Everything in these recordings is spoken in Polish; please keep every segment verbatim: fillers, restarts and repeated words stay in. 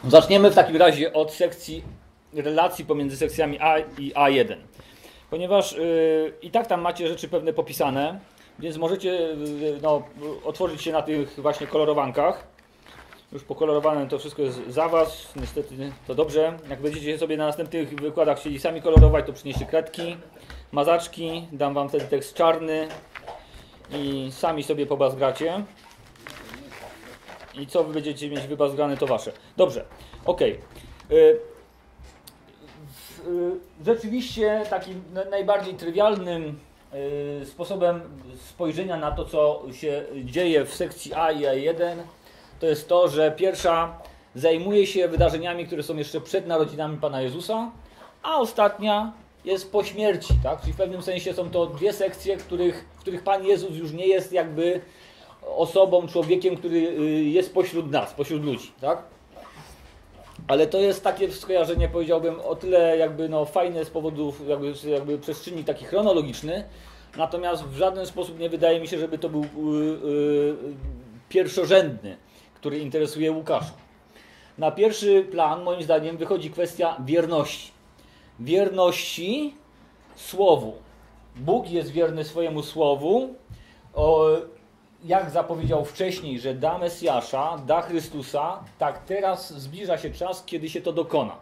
Zaczniemy w takim razie od sekcji relacji pomiędzy sekcjami A i A jeden. Ponieważ yy, i tak tam macie rzeczy pewne popisane, więc możecie yy, no, otworzyć się na tych właśnie kolorowankach. Już pokolorowane to wszystko jest za Was, niestety to dobrze. Jak będziecie sobie na następnych wykładach chcieli sami kolorować, to przynieście kredki, mazaczki, dam Wam wtedy tekst czarny i sami sobie pobazgracie. I co Wy będziecie mieć wybazgrane, to Wasze. Dobrze, okej. Okay. Rzeczywiście takim najbardziej trywialnym sposobem spojrzenia na to, co się dzieje w sekcji A i A jeden, to jest to, że pierwsza zajmuje się wydarzeniami, które są jeszcze przed narodzinami Pana Jezusa, a ostatnia jest po śmierci, tak? Czyli w pewnym sensie są to dwie sekcje, w których, w których Pan Jezus już nie jest jakby osobą, człowiekiem, który jest pośród nas, pośród ludzi, tak? Ale to jest takie skojarzenie, powiedziałbym, o tyle jakby no fajne z powodów jakby, jakby przestrzeni taki chronologiczny, natomiast w żaden sposób nie wydaje mi się, żeby to był yy, yy, pierwszorzędny, który interesuje Łukasza. Na pierwszy plan, moim zdaniem, wychodzi kwestia wierności. Wierności Słowu. Bóg jest wierny swojemu Słowu. O, jak zapowiedział wcześniej, że da Mesjasza, da Chrystusa, tak teraz zbliża się czas, kiedy się to dokona.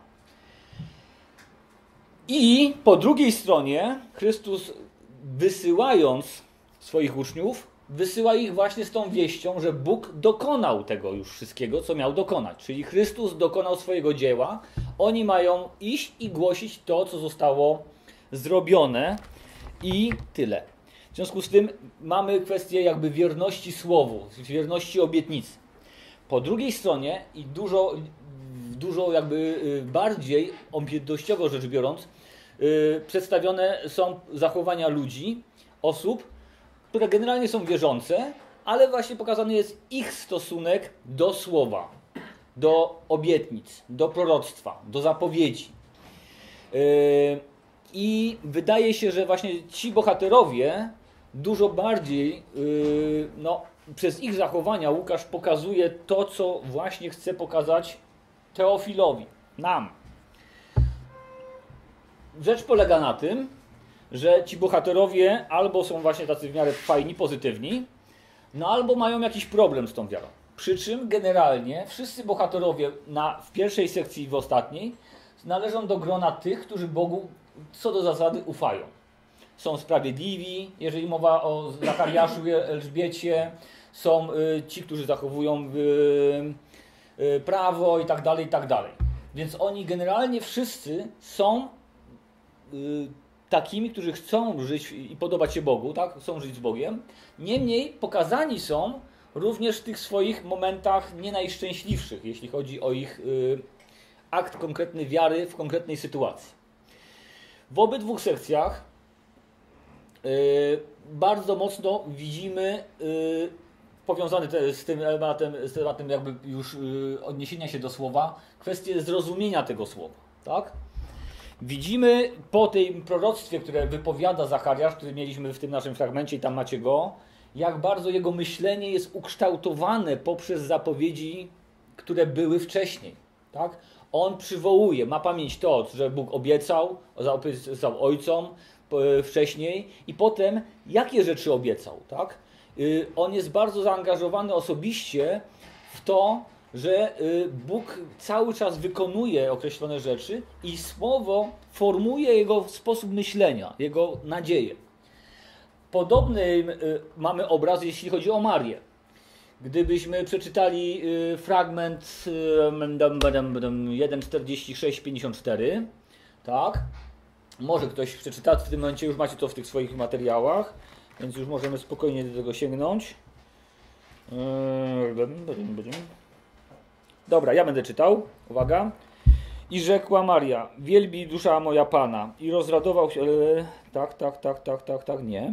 I po drugiej stronie Chrystus, wysyłając swoich uczniów, wysyła ich właśnie z tą wieścią, że Bóg dokonał tego już wszystkiego, co miał dokonać. Czyli Chrystus dokonał swojego dzieła, oni mają iść i głosić to, co zostało zrobione i tyle. W związku z tym mamy kwestię jakby wierności słowu, wierności obietnicy. Po drugiej stronie i dużo, dużo jakby bardziej objętościowo rzecz biorąc, yy, przedstawione są zachowania ludzi, osób, które generalnie są wierzące, ale właśnie pokazany jest ich stosunek do słowa, do obietnic, do proroctwa, do zapowiedzi. Yy, I wydaje się, że właśnie ci bohaterowie dużo bardziej, yy, no, przez ich zachowania Łukasz pokazuje to, co właśnie chce pokazać Teofilowi, nam. Rzecz polega na tym, że ci bohaterowie albo są właśnie tacy w miarę fajni, pozytywni, no albo mają jakiś problem z tą wiarą. Przy czym generalnie wszyscy bohaterowie na, w pierwszej sekcji i w ostatniej należą do grona tych, którzy Bogu co do zasady ufają. Są sprawiedliwi, jeżeli mowa o Zachariaszu i Elżbiecie, są y, ci, którzy zachowują y, y, prawo i tak dalej, i tak dalej. Więc oni generalnie wszyscy są y, takimi, którzy chcą żyć i podobać się Bogu, tak? Chcą żyć z Bogiem. Niemniej pokazani są również w tych swoich momentach nie najszczęśliwszych, jeśli chodzi o ich y, akt konkretny wiary w konkretnej sytuacji. W obydwu sekcjach Yy, bardzo mocno widzimy yy, powiązany te, z tym tematem, z tematem jakby już yy, odniesienia się do słowa, kwestię zrozumienia tego słowa, tak? Widzimy po tym proroctwie, które wypowiada Zachariasz, który mieliśmy w tym naszym fragmencie i tam macie go, jak bardzo jego myślenie jest ukształtowane poprzez zapowiedzi, które były wcześniej, tak? On przywołuje, ma pamięć to, że Bóg obiecał, obiecał ojcom wcześniej i potem jakie rzeczy obiecał, tak? On jest bardzo zaangażowany osobiście w to, że Bóg cały czas wykonuje określone rzeczy i słowo formuje jego sposób myślenia, jego nadzieję. Podobny mamy obraz, jeśli chodzi o Marię. Gdybyśmy przeczytali fragment jeden czterdzieści sześć pięćdziesiąt cztery, tak? Może ktoś przeczyta, w tym momencie już macie to w tych swoich materiałach, więc już możemy spokojnie do tego sięgnąć. Dobra, ja będę czytał. Uwaga. I rzekła Maria, wielbi dusza moja Pana. I rozradował się... Tak, tak, tak, tak, tak, tak, nie.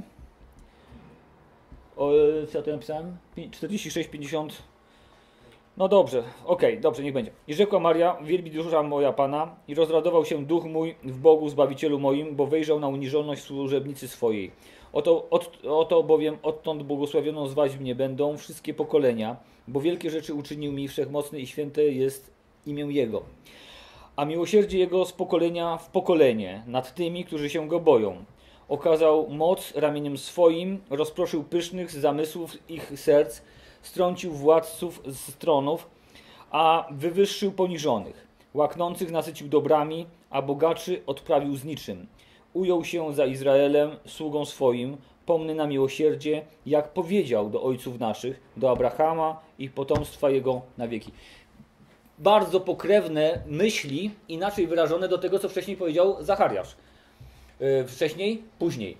O, co ja tu napisałem? czterdzieści sześć pięćdziesiąt... No dobrze, okej, okay, dobrze, niech będzie. I rzekła Maria, wielbi dusza moja Pana, i rozradował się duch mój w Bogu, Zbawicielu moim, bo wejrzał na uniżoność służebnicy swojej. Oto, od, oto bowiem odtąd błogosławioną zwać mnie będą wszystkie pokolenia, bo wielkie rzeczy uczynił mi, wszechmocny i święte jest imię Jego. A miłosierdzie Jego z pokolenia w pokolenie nad tymi, którzy się Go boją. Okazał moc ramieniem swoim, rozproszył pysznych z zamysłów ich serc, strącił władców z tronów, a wywyższył poniżonych. Łaknących nasycił dobrami, a bogaczy odprawił z niczym. Ujął się za Izraelem, sługą swoim, pomny na miłosierdzie, jak powiedział do ojców naszych, do Abrahama i potomstwa jego na wieki. Bardzo pokrewne myśli, inaczej wyrażone do tego, co wcześniej powiedział Zachariasz. Yy, wcześniej, później.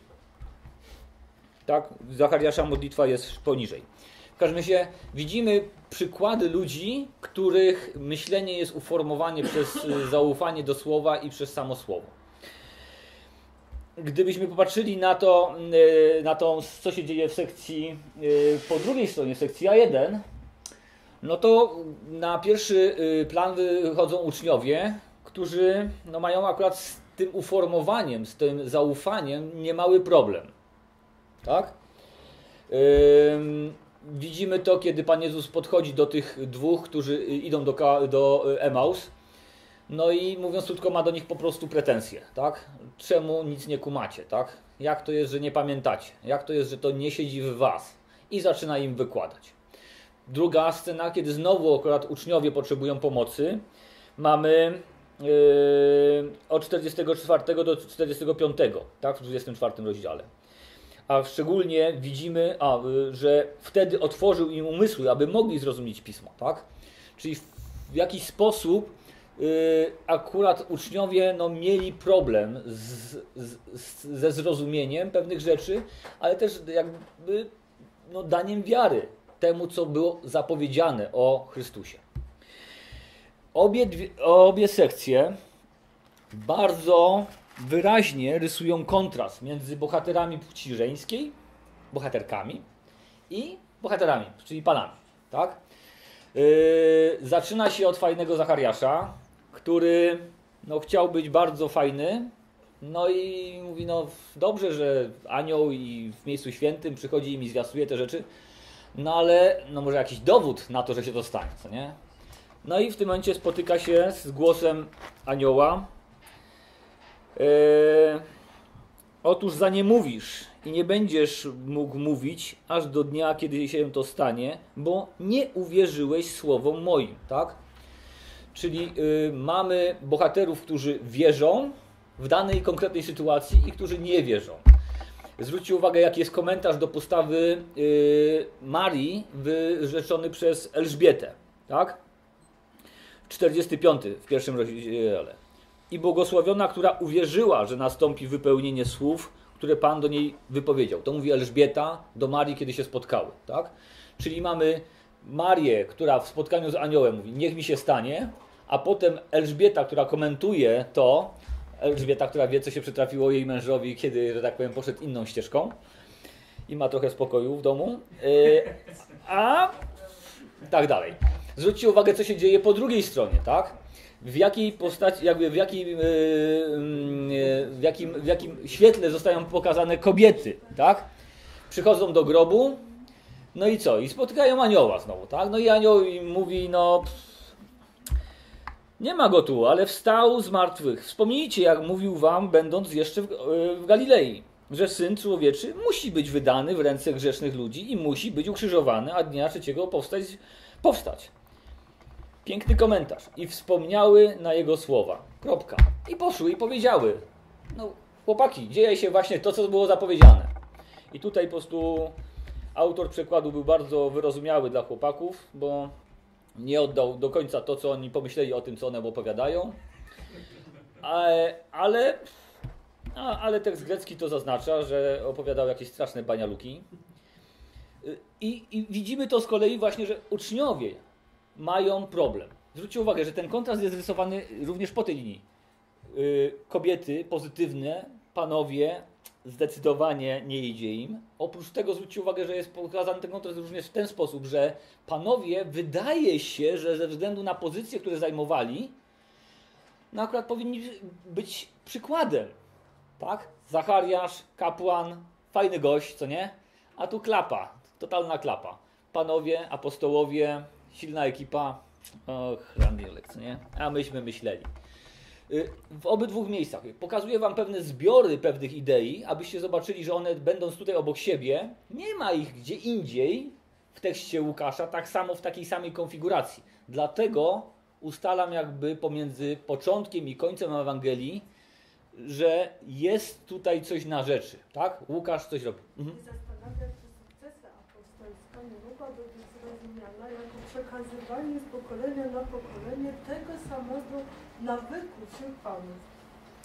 Tak, Zachariasza modlitwa jest poniżej. W każdym razie widzimy przykłady ludzi, których myślenie jest uformowane przez zaufanie do słowa i przez samo słowo. Gdybyśmy popatrzyli na to, na to, co się dzieje w sekcji po drugiej stronie, w sekcji A jeden, no to na pierwszy plan wychodzą uczniowie, którzy no, mają akurat z tym uformowaniem, z tym zaufaniem niemały problem. Tak? Yy, widzimy to, kiedy Pan Jezus podchodzi do tych dwóch, którzy idą do, do Emaus. No i mówiąc krótko, ma do nich po prostu pretensje, tak? Czemu nic nie kumacie, tak? Jak to jest, że nie pamiętacie? Jak to jest, że to nie siedzi w was? I zaczyna im wykładać. Druga scena, kiedy znowu akurat uczniowie potrzebują pomocy. Mamy yy, od czterdziestego czwartego do czterdziestego piątego, tak? W dwudziestym czwartym rozdziale. A szczególnie widzimy, a, że wtedy otworzył im umysły, aby mogli zrozumieć Pismo, tak? Czyli w jakiś sposób akurat uczniowie no, mieli problem z, z, ze zrozumieniem pewnych rzeczy, ale też jakby no, daniem wiary temu, co było zapowiedziane o Chrystusie. Obie, dwie, obie sekcje bardzo wyraźnie rysują kontrast między bohaterami płci żeńskiej, bohaterkami i bohaterami, czyli panami. Tak? Yy, zaczyna się od fajnego Zachariasza, który no, chciał być bardzo fajny, no i mówi, no dobrze, że anioł i w miejscu świętym przychodzi i mi zwiastuje te rzeczy, no ale no może jakiś dowód na to, że się to stanie, co nie? No i w tym momencie spotyka się z głosem anioła. Yy, Otóż za nie mówisz i nie będziesz mógł mówić aż do dnia, kiedy się to stanie, bo nie uwierzyłeś słowom moim, tak? Czyli y, mamy bohaterów, którzy wierzą w danej konkretnej sytuacji i którzy nie wierzą. Zwróćcie uwagę, jaki jest komentarz do postawy y, Marii wyrzeczony przez Elżbietę. Tak? czterdziesty piąty w pierwszym rozdziale. I błogosławiona, która uwierzyła, że nastąpi wypełnienie słów, które Pan do niej wypowiedział. To mówi Elżbieta do Marii, kiedy się spotkały. Tak? Czyli mamy Marię, która w spotkaniu z aniołem mówi, niech mi się stanie, a potem Elżbieta, która komentuje to, Elżbieta, która wie, co się przytrafiło jej mężowi, kiedy, że tak powiem, poszedł inną ścieżką i ma trochę spokoju w domu, yy, a tak dalej. Zwróćcie uwagę, co się dzieje po drugiej stronie, tak? W jakiej postaci, jakby w jakim, yy, yy, w jakim, w jakim świetle zostają pokazane kobiety, tak? Przychodzą do grobu, no i co? I spotykają anioła znowu, tak? No i anioł im mówi, no nie ma go tu, ale wstał z martwych. Wspomnijcie, jak mówił wam, będąc jeszcze w, w Galilei, że Syn Człowieczy musi być wydany w ręce grzesznych ludzi i musi być ukrzyżowany, a dnia trzeciego powstać. powstać. Piękny komentarz. I wspomniały na jego słowa. Kropka. I poszły i powiedziały. No chłopaki, dzieje się właśnie to, co było zapowiedziane. I tutaj po prostu autor przekładu był bardzo wyrozumiały dla chłopaków, bo nie oddał do końca to, co oni pomyśleli o tym, co one opowiadają. Ale, ale, ale tekst grecki to zaznacza, że opowiadał jakieś straszne banialuki. I, I widzimy to z kolei właśnie, że uczniowie mają problem. Zwróćcie uwagę, że ten kontrast jest rysowany również po tej linii. Kobiety pozytywne, panowie zdecydowanie nie idzie im. Oprócz tego zwróćcie uwagę, że jest pokazany ten kontrast również w ten sposób, że panowie wydaje się, że ze względu na pozycje, które zajmowali, no akurat powinni być przykładem. Tak? Zachariasz, kapłan, fajny gość, co nie? A tu klapa, totalna klapa. Panowie, apostołowie, silna ekipa, Och, Randielek, nie? A myśmy myśleli. W obydwu miejscach pokazuję wam pewne zbiory pewnych idei, abyście zobaczyli, że one będąc tutaj obok siebie, nie ma ich gdzie indziej w tekście Łukasza, tak samo w takiej samej konfiguracji. Dlatego ustalam jakby pomiędzy początkiem i końcem Ewangelii, że jest tutaj coś na rzeczy, tak? Łukasz coś robi. Mhm. Zastanawia, czy sukcesja apostolska nie mogłaby być zrozumiana jako przekazywanie z pokolenia na pokolenie tego samego nawyku wśród panów.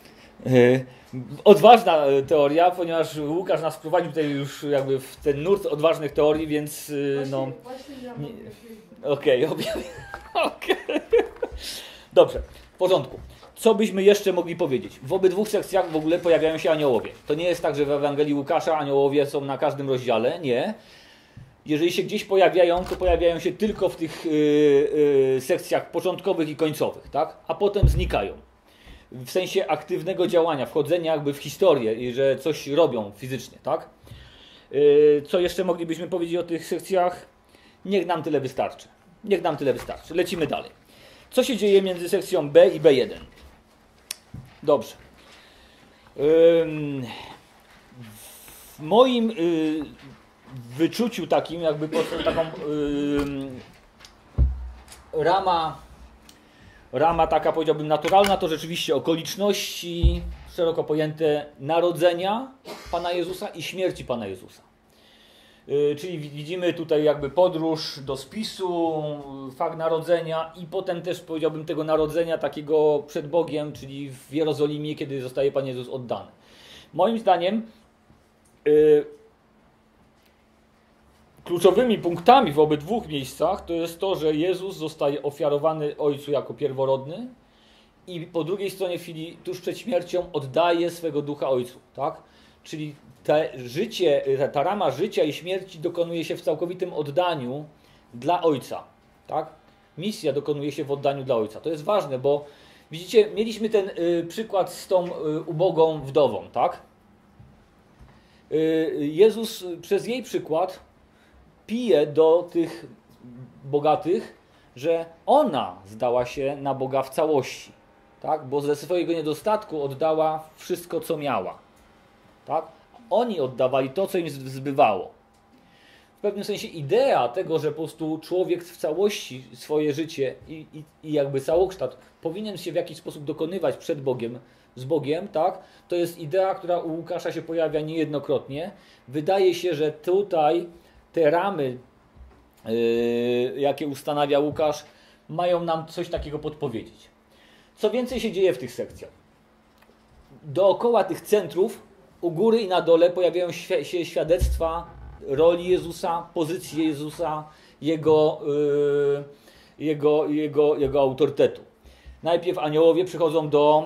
Odważna teoria, ponieważ Łukasz nas prowadził tutaj już jakby w ten nurt odważnych teorii, więc Właśnie, no... właśnie ja mam Okej, okay, okay. Dobrze, w porządku. Co byśmy jeszcze mogli powiedzieć? W obydwu sekcjach w ogóle pojawiają się aniołowie. To nie jest tak, że w Ewangelii Łukasza aniołowie są na każdym rozdziale, nie. Jeżeli się gdzieś pojawiają, to pojawiają się tylko w tych yy, yy, sekcjach początkowych i końcowych, tak? A potem znikają. W sensie aktywnego działania, wchodzenia jakby w historię i że coś robią fizycznie, tak? Yy, co jeszcze moglibyśmy powiedzieć o tych sekcjach? Niech nam tyle wystarczy. Niech nam tyle wystarczy. Lecimy dalej. Co się dzieje między sekcją B i B jeden? Dobrze. Ym, w moim y, wyczuciu takim, jakby po prostu taką y, rama, rama taka, powiedziałbym, naturalna, to rzeczywiście okoliczności szeroko pojęte narodzenia Pana Jezusa i śmierci Pana Jezusa. Czyli widzimy tutaj jakby podróż do spisu, fakt narodzenia i potem też powiedziałbym tego narodzenia takiego przed Bogiem, czyli w Jerozolimie, kiedy zostaje Pan Jezus oddany. Moim zdaniem yy, kluczowymi punktami w obydwu miejscach to jest to, że Jezus zostaje ofiarowany Ojcu jako pierworodny i po drugiej stronie chwili tuż przed śmiercią oddaje swego ducha Ojcu, tak? Czyli te życie, ta rama życia i śmierci dokonuje się w całkowitym oddaniu dla Ojca. Tak? Misja dokonuje się w oddaniu dla Ojca. To jest ważne, bo widzicie, mieliśmy ten y, przykład z tą y, ubogą wdową. Tak? Y, Jezus przez jej przykład pije do tych bogatych, że ona zdała się na Boga w całości. Tak? Bo ze swojego niedostatku oddała wszystko, co miała. Tak? Oni oddawali to, co im zbywało. W pewnym sensie idea tego, że po prostu człowiek w całości swoje życie i, i, i jakby całokształt powinien się w jakiś sposób dokonywać przed Bogiem, z Bogiem, tak? To jest idea, która u Łukasza się pojawia niejednokrotnie. Wydaje się, że tutaj te ramy, yy, jakie ustanawia Łukasz, mają nam coś takiego podpowiedzieć. Co więcej się dzieje w tych sekcjach? Dookoła tych centrów, u góry i na dole pojawiają się świadectwa roli Jezusa, pozycji Jezusa, Jego, yy, jego, jego, jego autorytetu. Najpierw aniołowie przychodzą do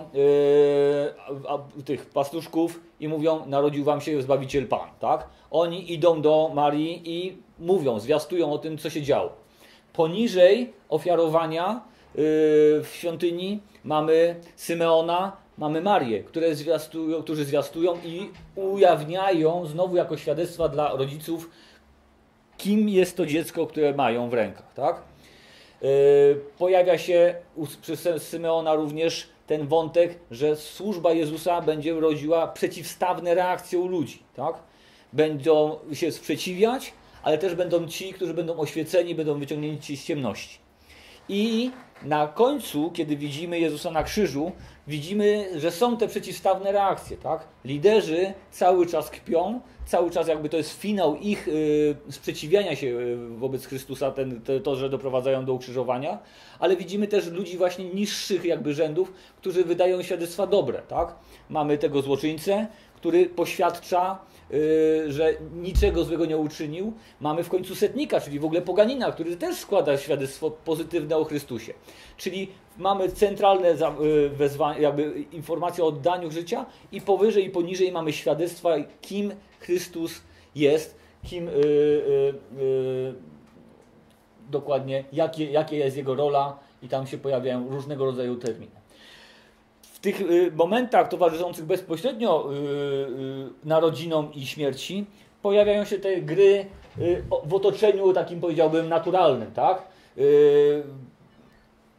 yy, tych pastuszków i mówią, narodził wam się Zbawiciel Pan. Tak? Oni idą do Marii i mówią, zwiastują o tym, co się działo. Poniżej ofiarowania yy, w świątyni mamy Symeona, mamy Marię, które zwiastują, którzy zwiastują i ujawniają znowu jako świadectwa dla rodziców, kim jest to dziecko, które mają w rękach. Tak? Yy, pojawia się przez Symeona również ten wątek, że służba Jezusa będzie rodziła przeciwstawne reakcje u ludzi. Tak? Będą się sprzeciwiać, ale też będą ci, którzy będą oświeceni, będą wyciągnięci z ciemności. I na końcu, kiedy widzimy Jezusa na krzyżu, widzimy, że są te przeciwstawne reakcje. Tak? Liderzy cały czas kpią, cały czas jakby to jest finał ich y, sprzeciwiania się wobec Chrystusa, ten, te, to, że doprowadzają do ukrzyżowania, ale widzimy też ludzi właśnie niższych jakby rzędów, którzy wydają świadectwa dobre. Tak? Mamy tego złoczyńcę, który poświadcza, yy, że niczego złego nie uczynił. Mamy w końcu setnika, czyli w ogóle poganina, który też składa świadectwo pozytywne o Chrystusie. Czyli mamy centralne yy, wezwanie, jakby informacje o oddaniu życia i powyżej i poniżej mamy świadectwa, kim Chrystus jest, kim yy, yy, yy, dokładnie, jakie, jakie jest jego rola i tam się pojawiają różnego rodzaju terminy. W tych momentach towarzyszących bezpośrednio narodzinom i śmierci pojawiają się te gry w otoczeniu takim, powiedziałbym, naturalnym. Tak?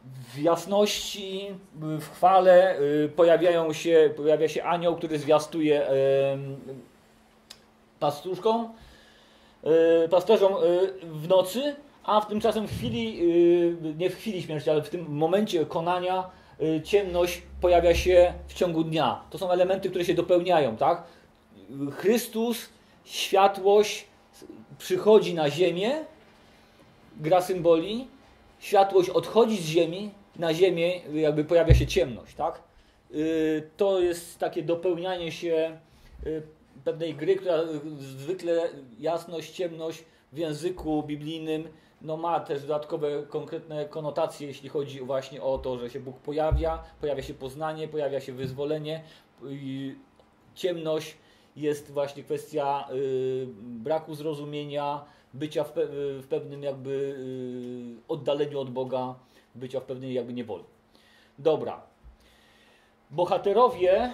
w jasności, w chwale pojawiają się, pojawia się anioł, który zwiastuje pastuszkom, pasterzom w nocy, a w tymczasem w chwili, nie w chwili śmierci, ale w tym momencie konania ciemność pojawia się w ciągu dnia. To są elementy, które się dopełniają, tak? Chrystus, światłość przychodzi na ziemię, gra symboli, światłość odchodzi z ziemi, na ziemię jakby pojawia się ciemność, tak? To jest takie dopełnianie się pewnej gry, która zwykle jasność, ciemność w języku biblijnym no ma też dodatkowe, konkretne konotacje, jeśli chodzi właśnie o to, że się Bóg pojawia, pojawia się poznanie, pojawia się wyzwolenie. Ciemność jest właśnie kwestia y, braku zrozumienia, bycia w, pe w pewnym jakby y, oddaleniu od Boga, bycia w pewnej jakby niewoli. Dobra. Bohaterowie,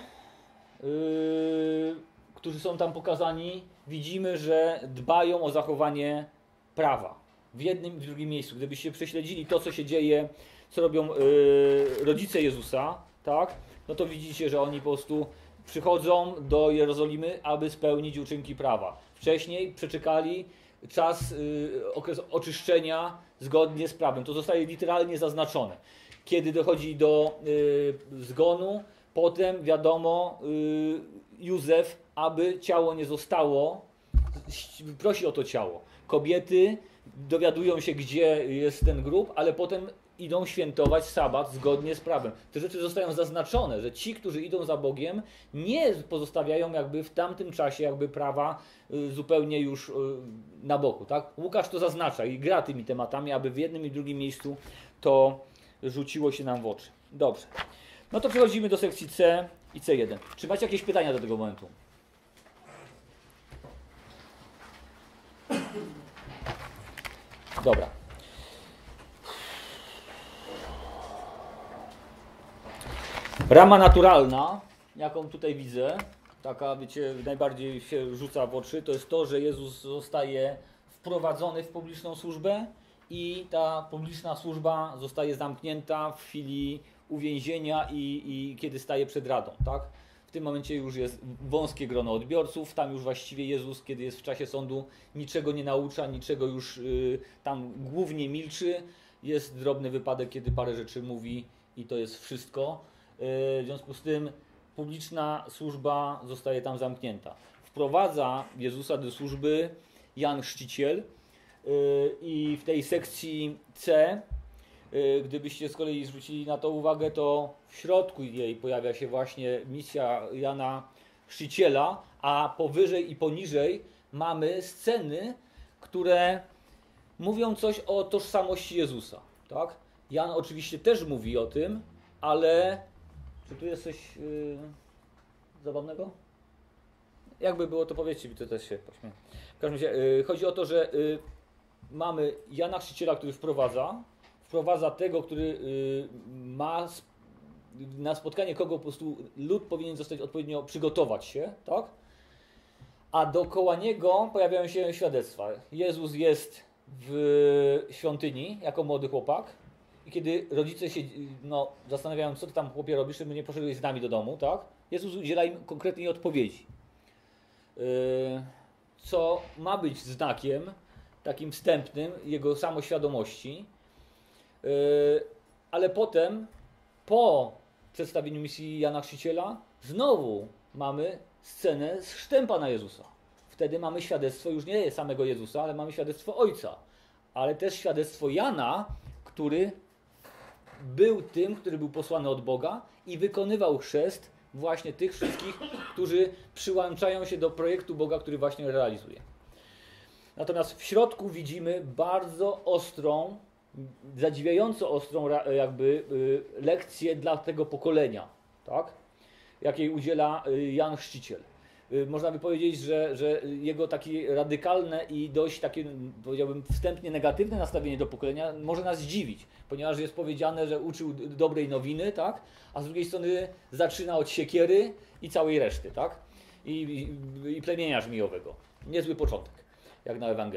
y, którzy są tam pokazani, widzimy, że dbają o zachowanie prawa. W jednym i w drugim miejscu. Gdybyście prześledzili to, co się dzieje, co robią yy, rodzice Jezusa, tak, no to widzicie, że oni po prostu przychodzą do Jerozolimy, aby spełnić uczynki prawa. Wcześniej przeczekali czas, yy, okres oczyszczenia zgodnie z prawem. To zostaje literalnie zaznaczone. Kiedy dochodzi do yy, zgonu, potem wiadomo, yy, Józef, aby ciało nie zostało, prosi o to ciało. Kobiety dowiadują się, gdzie jest ten grób, ale potem idą świętować sabat zgodnie z prawem. Te rzeczy zostają zaznaczone, że ci, którzy idą za Bogiem, nie pozostawiają jakby w tamtym czasie jakby prawa zupełnie już na boku. Tak? Łukasz to zaznacza i gra tymi tematami, aby w jednym i drugim miejscu to rzuciło się nam w oczy. Dobrze. No to przechodzimy do sekcji C i C jeden. Czy macie jakieś pytania do tego momentu? Dobra. Rama naturalna, jaką tutaj widzę, taka, wiecie, najbardziej się rzuca w oczy, to jest to, że Jezus zostaje wprowadzony w publiczną służbę i ta publiczna służba zostaje zamknięta w chwili uwięzienia i, i kiedy staje przed radą, tak? W tym momencie już jest wąskie grono odbiorców, tam już właściwie Jezus, kiedy jest w czasie sądu, niczego nie naucza, niczego już y, tam głównie milczy. Jest drobny wypadek, kiedy parę rzeczy mówi i to jest wszystko. Y, w związku z tym publiczna służba zostaje tam zamknięta. Wprowadza Jezusa do służby Jan Chrzciciel y, i w tej sekcji C, gdybyście z kolei zwrócili na to uwagę, to w środku jej pojawia się właśnie misja Jana Chrzciciela, a powyżej i poniżej mamy sceny, które mówią coś o tożsamości Jezusa. Tak? Jan oczywiście też mówi o tym, ale czy tu jest coś yy, zabawnego? Jakby było, to powiedzcie mi, to też się pośmieję. W każdym razie yy, chodzi o to, że yy, mamy Jana Chrzciciela, który wprowadza, wprowadza tego, który y, ma sp na spotkanie, kogo po prostu lud powinien zostać odpowiednio przygotować się, tak? A dookoła niego pojawiają się świadectwa. Jezus jest w świątyni jako młody chłopak i kiedy rodzice się no, zastanawiają, co ty tam, chłopie, robisz, żeby nie poszedłeś z nami do domu, tak? Jezus udziela im konkretnej odpowiedzi. Yy, co ma być znakiem takim wstępnym jego samoświadomości. Yy, ale potem, po przedstawieniu misji Jana Chrzciciela, znowu mamy scenę z chrztem Pana Jezusa. Wtedy mamy świadectwo już nie samego Jezusa, ale mamy świadectwo Ojca. Ale też świadectwo Jana, który był tym, który był posłany od Boga i wykonywał chrzest właśnie tych wszystkich, którzy przyłączają się do projektu Boga, który właśnie realizuje. Natomiast w środku widzimy bardzo ostrą, zadziwiająco ostrą jakby lekcję dla tego pokolenia, tak? Jakiej udziela Jan Chrzciciel. Można by powiedzieć, że, że jego takie radykalne i dość takie, powiedziałbym, wstępnie negatywne nastawienie do pokolenia może nas zdziwić, ponieważ jest powiedziane, że uczył dobrej nowiny, tak? A z drugiej strony zaczyna od siekiery i całej reszty, tak? I, i, i plemienia żmijowego. Niezły początek, jak na Ewangelię. W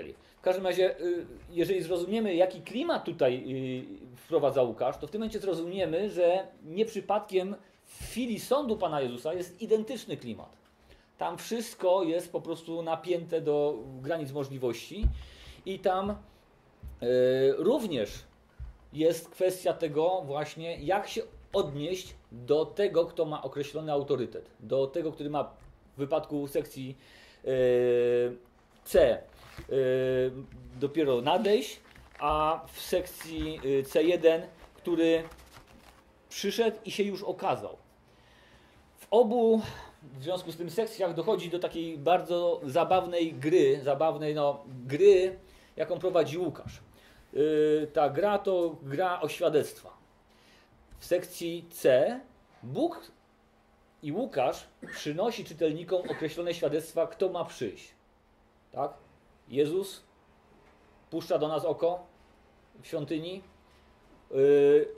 każdym razie, jeżeli zrozumiemy, jaki klimat tutaj wprowadza Łukasz, to w tym momencie zrozumiemy, że nie przypadkiem w chwili sądu Pana Jezusa jest identyczny klimat. Tam wszystko jest po prostu napięte do granic możliwości i tam y, również jest kwestia tego właśnie, jak się odnieść do tego, kto ma określony autorytet, do tego, który ma w wypadku sekcji y, C y, dopiero nadejść, a w sekcji C jeden, który przyszedł i się już okazał. W obu w związku z tym sekcjach dochodzi do takiej bardzo zabawnej gry, zabawnej no, gry, jaką prowadzi Łukasz. Yy, ta gra to gra o świadectwa. W sekcji C Bóg i Łukasz przynosi czytelnikom określone świadectwa, kto ma przyjść. Tak? Jezus puszcza do nas oko w świątyni. Yy,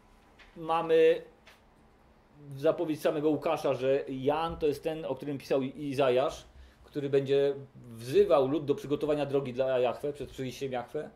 mamy zapowiedź samego Łukasza, że Jan to jest ten, o którym pisał Izajasz, który będzie wzywał lud do przygotowania drogi dla Jahwe, przed przyjściem Jahwe.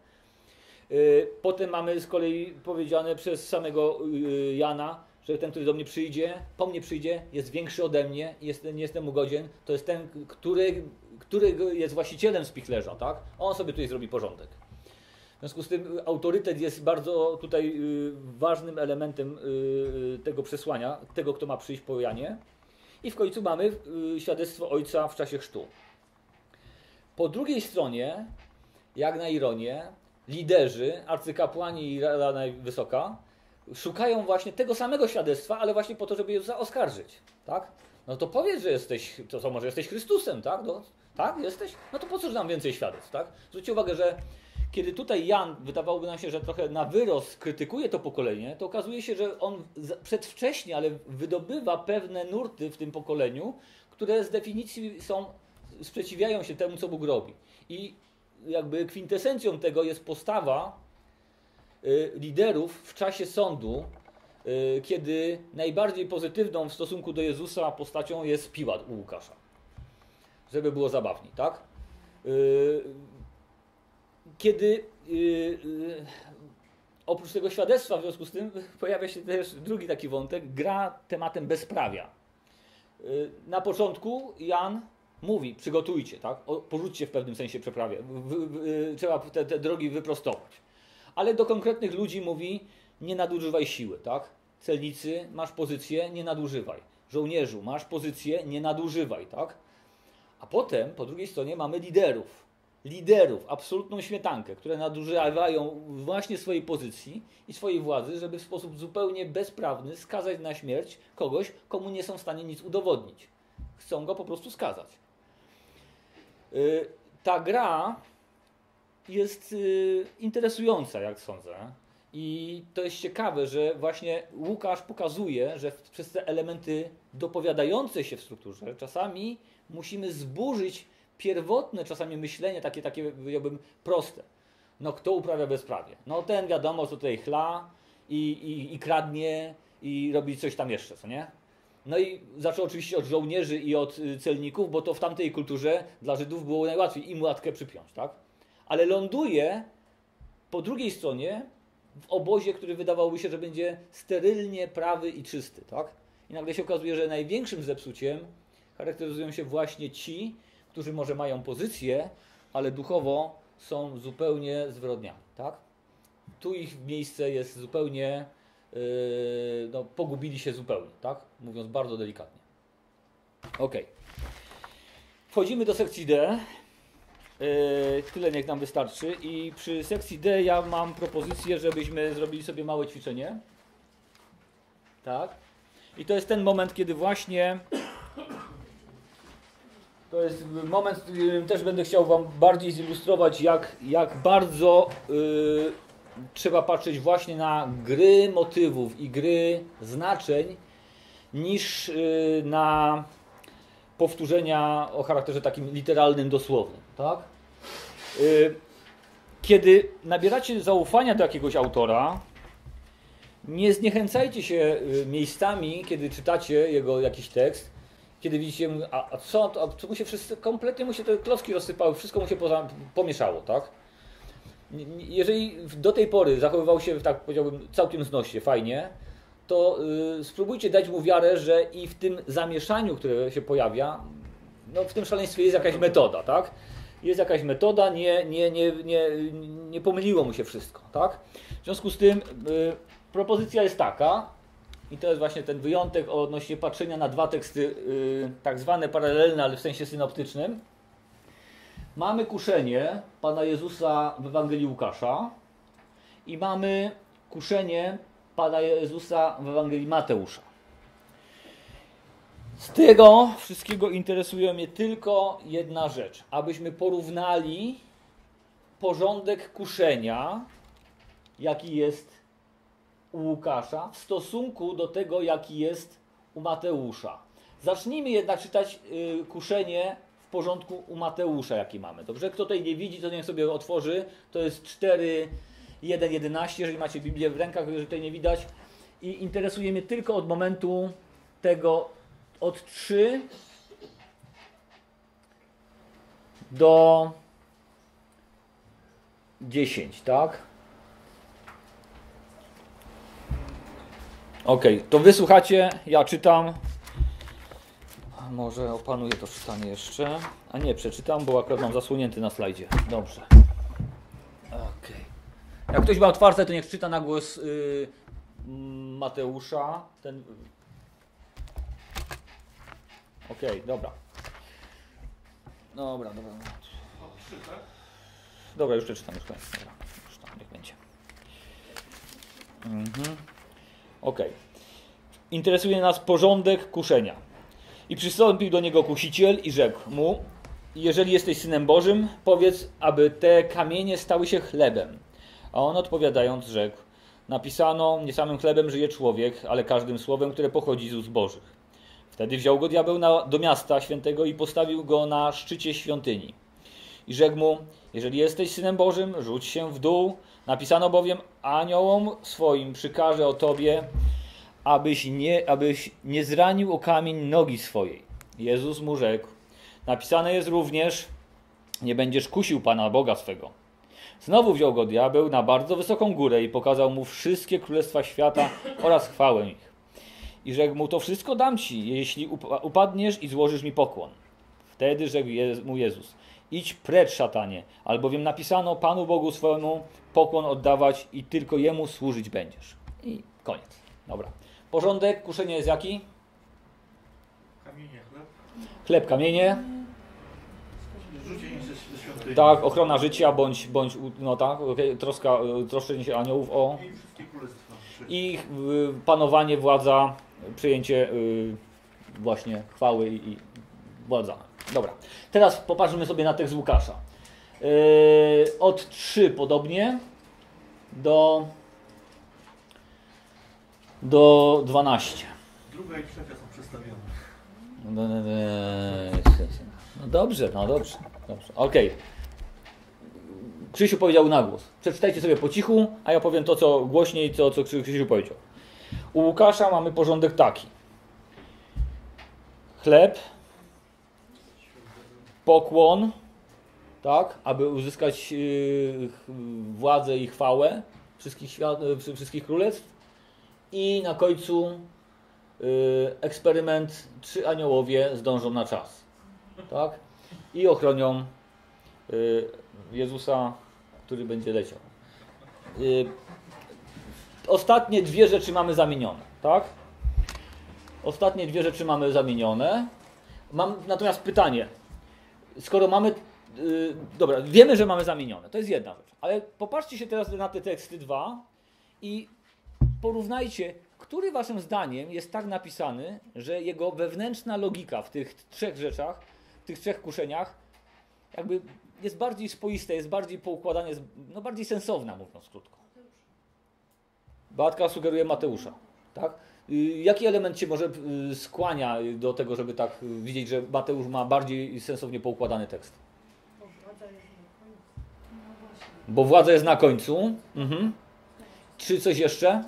Potem mamy z kolei powiedziane przez samego Jana, że ten, który do mnie przyjdzie, po mnie przyjdzie, jest większy ode mnie, jest, nie jestem mu godzien. To jest ten, który, który jest właścicielem spichlerza, tak? On sobie tutaj zrobi porządek. W związku z tym autorytet jest bardzo tutaj ważnym elementem tego przesłania, tego, kto ma przyjść po Janie. I w końcu mamy świadectwo Ojca w czasie chrztu. Po drugiej stronie, jak na ironię, liderzy, arcykapłani i Rada Najwysoka szukają właśnie tego samego świadectwa, ale właśnie po to, żeby Jezusa oskarżyć. Tak? No to powiedz, że jesteś, to co, może jesteś Chrystusem, tak? No, tak, jesteś? No to po co nam więcej świadectw, tak? Zwróćcie uwagę, że kiedy tutaj Jan, wydawałoby nam się, że trochę na wyrost krytykuje to pokolenie, to okazuje się, że on przedwcześnie, ale wydobywa pewne nurty w tym pokoleniu, które z definicji są, sprzeciwiają się temu, co Bóg robi. I jakby kwintesencją tego jest postawa y, liderów w czasie sądu, y, kiedy najbardziej pozytywną w stosunku do Jezusa postacią jest Piłat u Łukasza. Żeby było zabawniej, tak? Y, Kiedy yy, yy, oprócz tego świadectwa w związku z tym pojawia się też drugi taki wątek, gra tematem bezprawia. Yy, na początku Jan mówi, przygotujcie, tak? O, porzućcie w pewnym sensie przeprawie, w, w, yy, trzeba te, te drogi wyprostować. Ale do konkretnych ludzi mówi, nie nadużywaj siły, tak? Celnicy, masz pozycję, nie nadużywaj. Żołnierzu, masz pozycję, nie nadużywaj, tak? A potem po drugiej stronie mamy liderów. Liderów, absolutną śmietankę, które nadużywają właśnie swojej pozycji i swojej władzy, żeby w sposób zupełnie bezprawny skazać na śmierć kogoś, komu nie są w stanie nic udowodnić. Chcą go po prostu skazać. Yy, ta gra jest yy, interesująca, jak sądzę. I to jest ciekawe, że właśnie Łukasz pokazuje, że przez te elementy dopowiadające się w strukturze czasami musimy zburzyć pierwotne czasami myślenie, takie, takie powiedziałbym proste. No kto uprawia bezprawie? No ten wiadomo, co tutaj chla i, i, i kradnie i robi coś tam jeszcze, co nie? No i zaczął oczywiście od żołnierzy i od celników, bo to w tamtej kulturze dla Żydów było najłatwiej im łatkę przypiąć, tak? Ale ląduje po drugiej stronie w obozie, który wydawałoby się, że będzie sterylnie prawy i czysty, tak? I nagle się okazuje, że największym zepsuciem charakteryzują się właśnie ci, którzy może mają pozycję, ale duchowo są zupełnie zwyrodniali, tak? Tu ich miejsce jest zupełnie, yy, no, pogubili się zupełnie, tak? Mówiąc bardzo delikatnie. Ok. Wchodzimy do sekcji D. Yy, tyle niech nam wystarczy. I przy sekcji D ja mam propozycję, żebyśmy zrobili sobie małe ćwiczenie. Tak? I to jest ten moment, kiedy właśnie to jest moment, w którym też będę chciał Wam bardziej zilustrować, jak, jak bardzo yy, trzeba patrzeć właśnie na gry motywów i gry znaczeń, niż yy, na powtórzenia o charakterze takim literalnym, dosłownym. Tak? Yy, kiedy nabieracie zaufania do jakiegoś autora, nie zniechęcajcie się miejscami, kiedy czytacie jego jakiś tekst, kiedy widzicie, a, a co, a co mu się wszyscy, kompletnie mu się te klocki rozsypały, wszystko mu się poza, pomieszało, tak? jeżeli do tej pory zachowywał się, tak powiedziałbym, całkiem znośnie, fajnie, to y, spróbujcie dać mu wiarę, że i w tym zamieszaniu, które się pojawia, no w tym szaleństwie jest jakaś metoda, tak? Jest jakaś metoda, nie, nie, nie, nie, nie pomyliło mu się wszystko, tak? W związku z tym y, propozycja jest taka, i to jest właśnie ten wyjątek odnośnie patrzenia na dwa teksty y, tak zwane paralelne, ale w sensie synoptycznym. Mamy kuszenie Pana Jezusa w Ewangelii Łukasza i mamy kuszenie Pana Jezusa w Ewangelii Mateusza. Z tego wszystkiego interesuje mnie tylko jedna rzecz, abyśmy porównali porządek kuszenia, jaki jest u Łukasza, w stosunku do tego, jaki jest u Mateusza. Zacznijmy jednak czytać y, kuszenie w porządku u Mateusza, jaki mamy. Dobrze? Kto tutaj nie widzi, to niech sobie otworzy. To jest cztery jeden jedenaście, jeżeli macie Biblię w rękach, jeżeli tutaj nie widać. I interesuje mnie tylko od momentu tego od trzy do dziesięć, tak? Ok, to wysłuchacie, ja czytam. Może opanuję to czytanie jeszcze. A nie, przeczytam, bo akurat mam zasłonięty na slajdzie. Dobrze. Ok. Jak ktoś ma otwarte, to niech czyta na głos yy, Mateusza. Ten... Ok, dobra. Dobra, dobra. Dobra, już przeczytam. Już, dobra, już tam, niech będzie. Mhm. Ok. Interesuje nas porządek kuszenia. I przystąpił do niego kusiciel i rzekł mu: jeżeli jesteś Synem Bożym, powiedz, aby te kamienie stały się chlebem. A on odpowiadając rzekł: napisano, nie samym chlebem żyje człowiek, ale każdym słowem, które pochodzi z ust Bożych. Wtedy wziął go diabeł na, do miasta świętego i postawił go na szczycie świątyni. I rzekł mu: jeżeli jesteś Synem Bożym, rzuć się w dół. Napisano bowiem, aniołom swoim przykaże o tobie, abyś nie, abyś nie zranił o kamień nogi swojej. Jezus mu rzekł: napisane jest również, nie będziesz kusił Pana Boga swego. Znowu wziął go diabeł na bardzo wysoką górę i pokazał mu wszystkie królestwa świata oraz chwałę ich. I rzekł mu: to wszystko dam ci, jeśli upadniesz i złożysz mi pokłon. Wtedy rzekł mu Jezus: idź precz, szatanie, albowiem napisano Panu Bogu swemu pokłon oddawać i tylko Jemu służyć będziesz. I koniec. Dobra. Porządek kuszenia jest jaki? Kamienie, chleb. Chleb, kamienie. Rzucenie ze świątyni. Tak, ochrona życia, bądź, bądź no tak, okay, troska, troszczenie się aniołów o... I wszystkie królestwa. I y, panowanie, władza, przyjęcie y, właśnie chwały i, i władza. Dobra, teraz popatrzmy sobie na tekst Łukasza. Yy, od trzy podobnie do, do dwunastu. Druga i trzecia są przestawione. No, no, no dobrze, no dobrze. dobrze. Okej. Okay. Krzysiu powiedział na głos. Przeczytajcie sobie po cichu, a ja powiem to, co głośniej, to, co Krzysiu powiedział. U Łukasza mamy porządek taki. Chleb, pokłon, tak, aby uzyskać yy, władzę i chwałę wszystkich, świat, yy, wszystkich królestw. I na końcu yy, eksperyment, trzy aniołowie zdążą na czas. Tak? I ochronią yy, Jezusa, który będzie leciał. Yy, ostatnie dwie rzeczy mamy zamienione. Tak? Ostatnie dwie rzeczy mamy zamienione. Mam natomiast pytanie. Skoro mamy... Yy, dobra, wiemy, że mamy zamienione. To jest jedna rzecz. Ale popatrzcie się teraz na te teksty dwa i porównajcie, który waszym zdaniem jest tak napisany, że jego wewnętrzna logika w tych trzech rzeczach, w tych trzech kuszeniach, jakby jest bardziej spoista, jest bardziej poukładana, jest no bardziej sensowna, mówiąc krótko. Beatka sugeruje Mateusza. Tak? Jaki element cię może skłania do tego, żeby tak widzieć, że Mateusz ma bardziej sensownie poukładany tekst? Bo władza jest na końcu. Mhm. Czy coś jeszcze?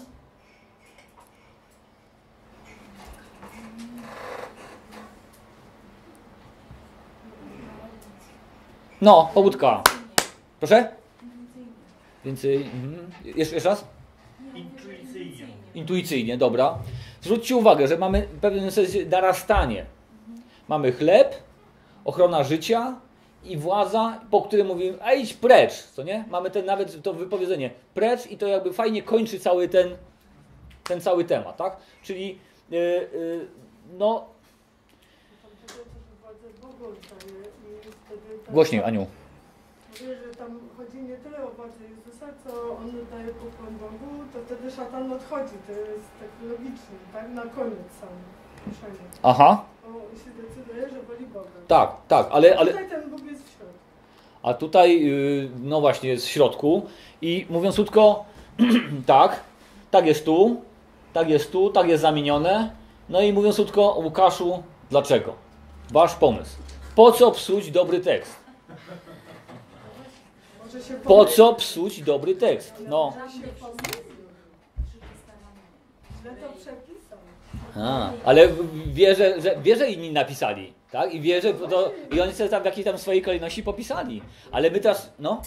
No, pobudka. Proszę? Więcej. Mhm. Jeszcze, jeszcze raz? Intuicyjnie. Intuicyjnie, dobra. Zwróćcie uwagę, że mamy w pewnym sensie narastanie. Mamy chleb, ochrona życia i władza, po którym mówimy, a idź precz, co nie? Mamy ten nawet to wypowiedzenie precz i to jakby fajnie kończy cały ten, ten cały temat, tak? Czyli yy, yy, no... Głośniej, Aniu. Mówię, że tam chodzi nie tyle o władzę Jezusa, co on daje pokłon Bogu, to wtedy szatan odchodzi, to jest tak logicznie, tak? Na koniec sam. Przejdzie. Aha. Bo się decyduje, że woli Boga. Tak, tak, ale... ale... Tutaj ten Bóg jest w środku. A tutaj, yy, no właśnie, jest w środku i mówiąc krótko, tak, tak jest tu, tak jest tu, tak jest zamienione. No i mówiąc krótko, Łukaszu, dlaczego? Wasz pomysł. Po co psuć dobry tekst? Po co psuć dobry tekst? No. A, ale wie, że, że, wie, że inni napisali, tak? I wie, że to, i oni sobie tam w jakiej tam swojej kolejności popisali. Ale my teraz, no?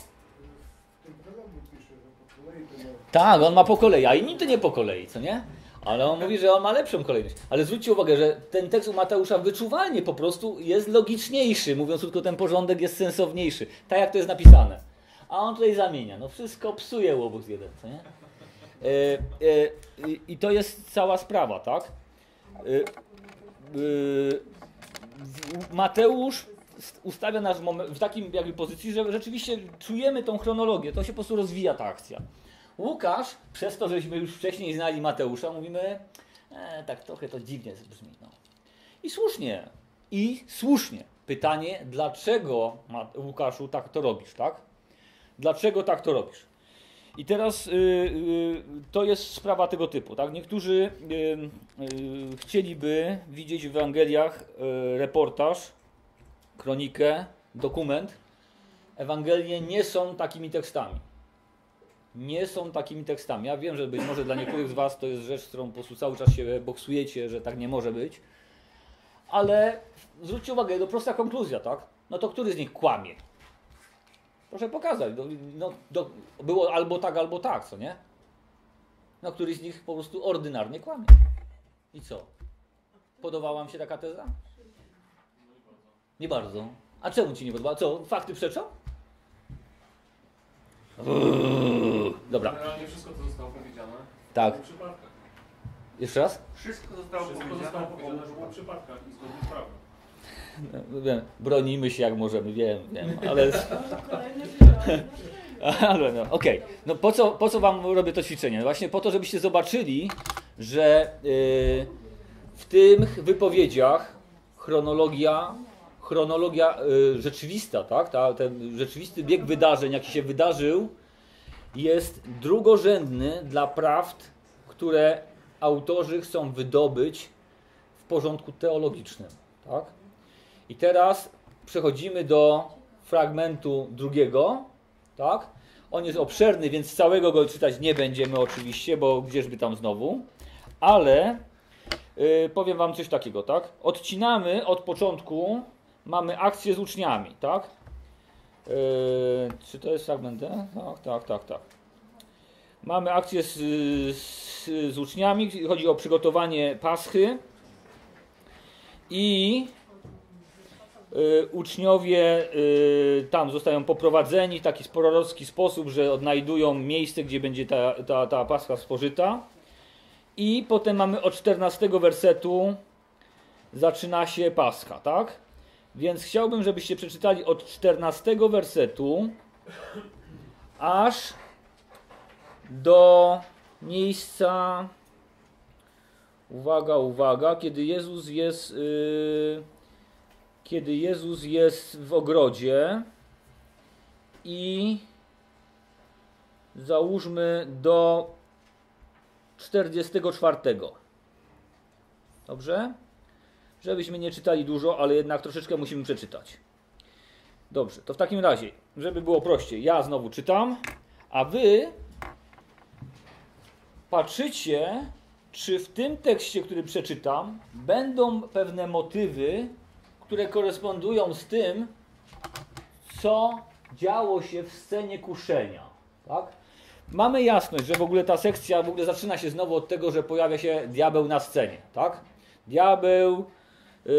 Tak, on ma po kolei, a inni to nie po kolei, co nie? Ale on mówi, że on ma lepszą kolejność. Ale zwróćcie uwagę, że ten tekst u Mateusza wyczuwalnie po prostu jest logiczniejszy. Mówiąc tylko, ten porządek jest sensowniejszy. Tak jak to jest napisane. A on tutaj zamienia. No wszystko psuje łobuz jeden, co nie? E, e, I to jest cała sprawa, tak? E, e, Mateusz ustawia nas w takim jakby pozycji, że rzeczywiście czujemy tą chronologię. To się po prostu rozwija ta akcja. Łukasz, przez to, żeśmy już wcześniej znali Mateusza, mówimy, e, tak trochę to dziwnie brzmi. No. I słusznie, i słusznie. Pytanie, dlaczego, Łukaszu, tak to robisz, tak? Dlaczego tak to robisz? I teraz y, y, to jest sprawa tego typu, tak? Niektórzy y, y, chcieliby widzieć w Ewangeliach y, reportaż, kronikę, dokument. Ewangelie nie są takimi tekstami. Nie są takimi tekstami. Ja wiem, że być może dla niektórych z was to jest rzecz, z którą po prostu cały czas się boksujecie, że tak nie może być. Ale zwróćcie uwagę, to prosta konkluzja, tak? No to który z nich kłamie? Proszę pokazać. No, no, do, było albo tak, albo tak, co nie? No któryś z nich po prostu ordynarnie kłamie. I co? Podobała wam się taka teza? Nie bardzo. A czemu ci nie podoba? Co? Fakty przeczą? Uuu, dobra. Generalnie wszystko, co zostało powiedziane, Tak. było w przypadkach. Jeszcze raz? Wszystko zostało Wszystko powiedziane. zostało powiedziane, że było w przypadkach i zgodnie z prawem. No, wiem, bronimy się jak możemy, wiem, wiem, ale... ale no, okej. Okay. No po co, po co wam robię to ćwiczenie? Właśnie po to, żebyście zobaczyli, że yy, w tych wypowiedziach chronologia, chronologia yy, rzeczywista, tak? Ta, ten rzeczywisty bieg wydarzeń, jaki się wydarzył, jest drugorzędny dla prawd, które autorzy chcą wydobyć w porządku teologicznym, tak? I teraz przechodzimy do fragmentu drugiego, tak? On jest obszerny, więc całego go czytać nie będziemy oczywiście, bo gdzieżby tam znowu, ale yy, powiem wam coś takiego, tak? Odcinamy od początku, mamy akcję z uczniami, tak? Yy, czy to jest fragment? E? Tak, tak, tak, tak. Mamy akcję z, z, z uczniami, chodzi o przygotowanie Paschy i y, uczniowie y, tam zostają poprowadzeni w taki prorocki sposób, że odnajdują miejsce, gdzie będzie ta, ta, ta Pascha spożyta. I potem mamy od czternastego wersetu zaczyna się Pascha, tak? Więc chciałbym, żebyście przeczytali od czternastego wersetu aż do miejsca, uwaga, uwaga, kiedy Jezus jest, yy, kiedy Jezus jest w ogrodzie i załóżmy do czterdziestego czwartego. Dobrze? Żebyśmy nie czytali dużo, ale jednak troszeczkę musimy przeczytać. Dobrze, to w takim razie, żeby było prościej, ja znowu czytam, a wy patrzycie, czy w tym tekście, który przeczytam, będą pewne motywy, które korespondują z tym, co działo się w scenie kuszenia. Tak? mamy jasność, że w ogóle ta sekcja w ogóle zaczyna się znowu od tego, że pojawia się diabeł na scenie, tak? Diabeł, yy,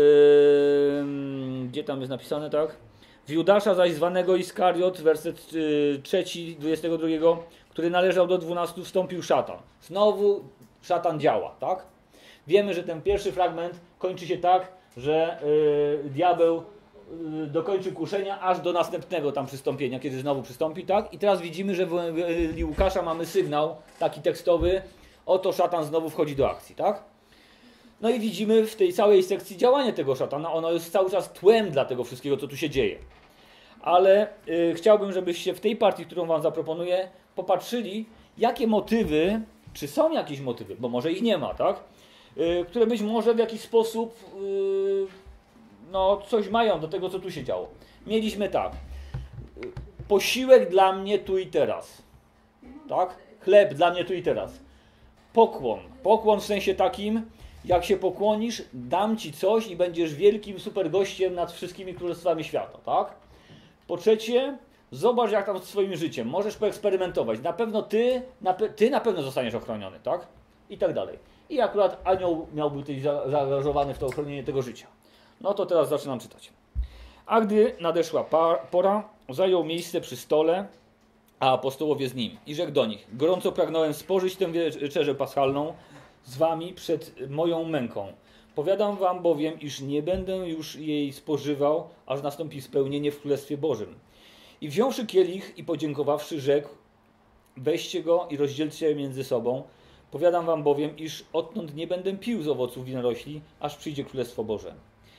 gdzie tam jest napisane, tak? W Judasza zaś zwanego Iskariot, werset yy, trzeci, dwudziestego drugiego, który należał do dwunastu, wstąpił szatan. Znowu szatan działa, tak? Wiemy, że ten pierwszy fragment kończy się tak, że yy, diabeł yy, dokończy kuszenia aż do następnego tam przystąpienia, kiedy znowu przystąpi, tak? I teraz widzimy, że w Ewangelii Łukasza mamy sygnał taki tekstowy, oto szatan znowu wchodzi do akcji, tak? No i widzimy w tej całej sekcji działanie tego szatana, ono jest cały czas tłem dla tego wszystkiego, co tu się dzieje. Ale yy, chciałbym, żebyście w tej partii, którą wam zaproponuję, popatrzyli, jakie motywy, czy są jakieś motywy, bo może ich nie ma, tak? Yy, które być może w jakiś sposób yy, no, coś mają do tego, co tu się działo. Mieliśmy tak, yy, posiłek dla mnie tu i teraz, tak? Chleb dla mnie tu i teraz. Pokłon, pokłon w sensie takim, jak się pokłonisz, dam ci coś i będziesz wielkim super gościem nad wszystkimi królestwami świata, tak? Po trzecie, zobacz jak tam z swoim życiem, możesz poeksperymentować. Na pewno ty, na, pe ty na pewno zostaniesz ochroniony, tak? I tak dalej. I akurat anioł miałby tutaj za zaangażowany w to ochronienie tego życia. No to teraz zaczynam czytać. A gdy nadeszła pora, zajął miejsce przy stole, a apostołowie z nim. I rzekł do nich, gorąco pragnąłem spożyć tę wieczerzę paschalną z wami przed moją męką. Powiadam wam bowiem, iż nie będę już jej spożywał, aż nastąpi spełnienie w Królestwie Bożym. I wziąwszy kielich i podziękowawszy, rzekł, weźcie go i rozdzielcie między sobą. Powiadam wam bowiem, iż odtąd nie będę pił z owoców winorośli, aż przyjdzie Królestwo Boże.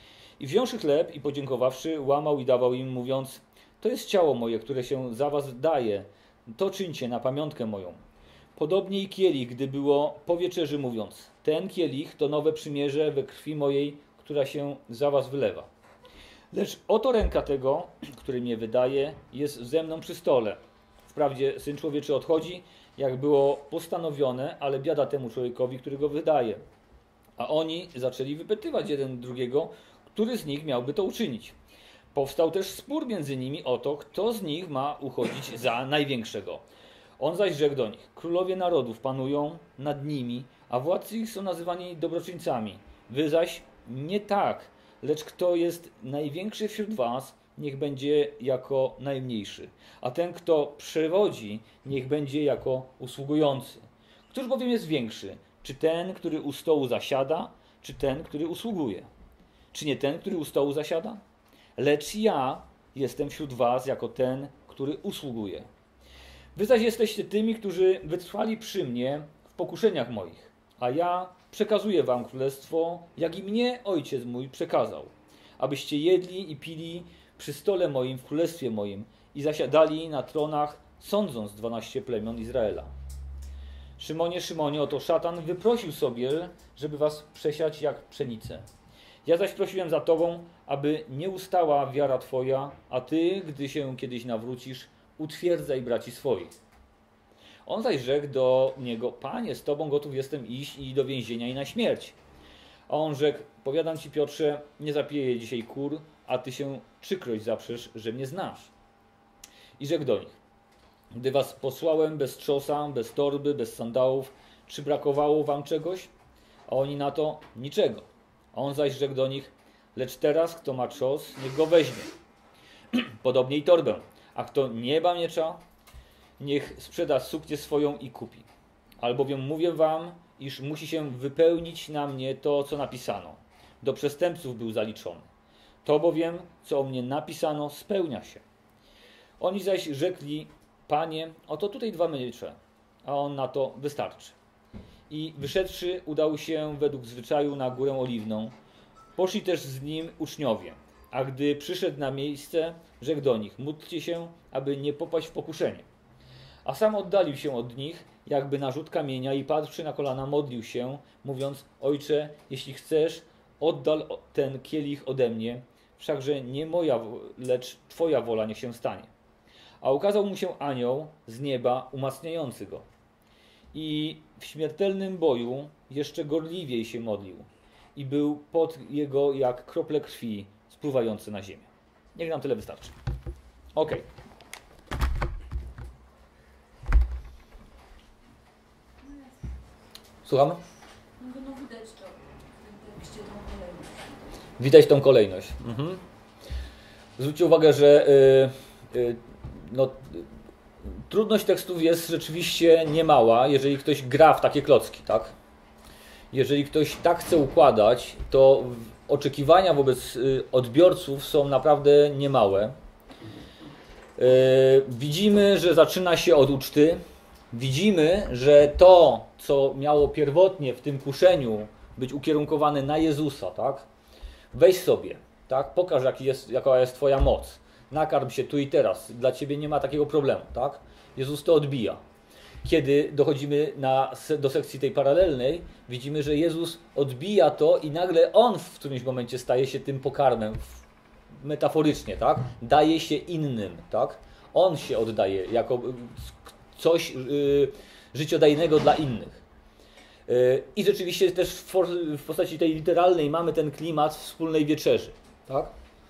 I wziąwszy chleb i podziękowawszy, łamał i dawał im, mówiąc, to jest ciało moje, które się za was daje, to czyńcie na pamiątkę moją. Podobnie i kielich, gdy było po wieczerzy, mówiąc, ten kielich to nowe przymierze we krwi mojej, która się za was wylewa. Lecz oto ręka tego, który mnie wydaje, jest ze mną przy stole. Wprawdzie Syn Człowieczy odchodzi, jak było postanowione, ale biada temu człowiekowi, który go wydaje. A oni zaczęli wypytywać jeden drugiego, który z nich miałby to uczynić. Powstał też spór między nimi o to, kto z nich ma uchodzić za największego. On zaś rzekł do nich, królowie narodów panują nad nimi, a władcy ich są nazywani dobroczyńcami. Wy zaś nie tak, lecz kto jest największy wśród was, niech będzie jako najmniejszy. A ten, kto przewodzi, niech będzie jako usługujący. Któż bowiem jest większy? Czy ten, który u stołu zasiada, czy ten, który usługuje? Czy nie ten, który u stołu zasiada? Lecz ja jestem wśród was jako ten, który usługuje. Wy zaś jesteście tymi, którzy wytrwali przy mnie w pokuszeniach moich, a ja przekazuję wam królestwo, jak i mnie ojciec mój przekazał, abyście jedli i pili przy stole moim w królestwie moim i zasiadali na tronach, sądząc dwanaście plemion Izraela. Szymonie, Szymonie, oto szatan wyprosił sobie, żeby was przesiać jak pszenicę. Ja zaś prosiłem za tobą, aby nie ustała wiara twoja, a ty, gdy się kiedyś nawrócisz, utwierdzaj braci swoich. On zaś rzekł do niego, Panie, z tobą gotów jestem iść i do więzienia i na śmierć. A on rzekł, powiadam ci Piotrze, nie zapiję dzisiaj kur, a ty się trzykroć zaprzesz, że mnie znasz. I rzekł do nich, gdy was posłałem bez trzosa, bez torby, bez sandałów, czy brakowało wam czegoś? A oni na to, niczego. A on zaś rzekł do nich, lecz teraz kto ma trzos, niech go weźmie. Podobnie i torbę. A kto nie ma miecza, niech sprzeda suknię swoją i kupi. Albowiem mówię wam, iż musi się wypełnić na mnie to, co napisano. Do przestępców był zaliczony. To bowiem, co o mnie napisano, spełnia się. Oni zaś rzekli, Panie, oto tutaj dwa miecze. A on na to, wystarczy. I wyszedłszy, udał się według zwyczaju na Górę Oliwną. Poszli też z nim uczniowie. A gdy przyszedł na miejsce, rzekł do nich, módlcie się, aby nie popaść w pokuszenie. A sam oddalił się od nich, jakby na rzut kamienia i padłszy na kolana modlił się, mówiąc, Ojcze, jeśli chcesz, oddal ten kielich ode mnie, wszakże nie moja, lecz Twoja wola niech się stanie. A ukazał mu się anioł z nieba umacniający go. I w śmiertelnym boju jeszcze gorliwiej się modlił i był pot jego jak krople krwi spływające na ziemię. Niech nam tyle wystarczy. Ok. Słucham? No widać to w tym tekście, tą kolejność. Widać tą kolejność. Mhm. Zwróćcie uwagę, że y, y, no, trudność tekstów jest rzeczywiście niemała, jeżeli ktoś gra w takie klocki, tak? Jeżeli ktoś tak chce układać, to oczekiwania wobec y, odbiorców są naprawdę niemałe. Y, widzimy, że zaczyna się od uczty. Widzimy, że to, co miało pierwotnie w tym kuszeniu być ukierunkowane na Jezusa, tak? Weź sobie, tak? Pokaż, jaki jest, jaka jest Twoja moc. Nakarm się tu i teraz. Dla Ciebie nie ma takiego problemu, tak? Jezus to odbija. Kiedy dochodzimy na, do sekcji tej paralelnej, widzimy, że Jezus odbija to i nagle On w którymś momencie staje się tym pokarmem. Metaforycznie, tak? Daje się innym, tak? On się oddaje jako coś yy, życiodajnego dla innych. Yy, I rzeczywiście też w, for, w postaci tej literalnej mamy ten klimat wspólnej wieczerzy, tak?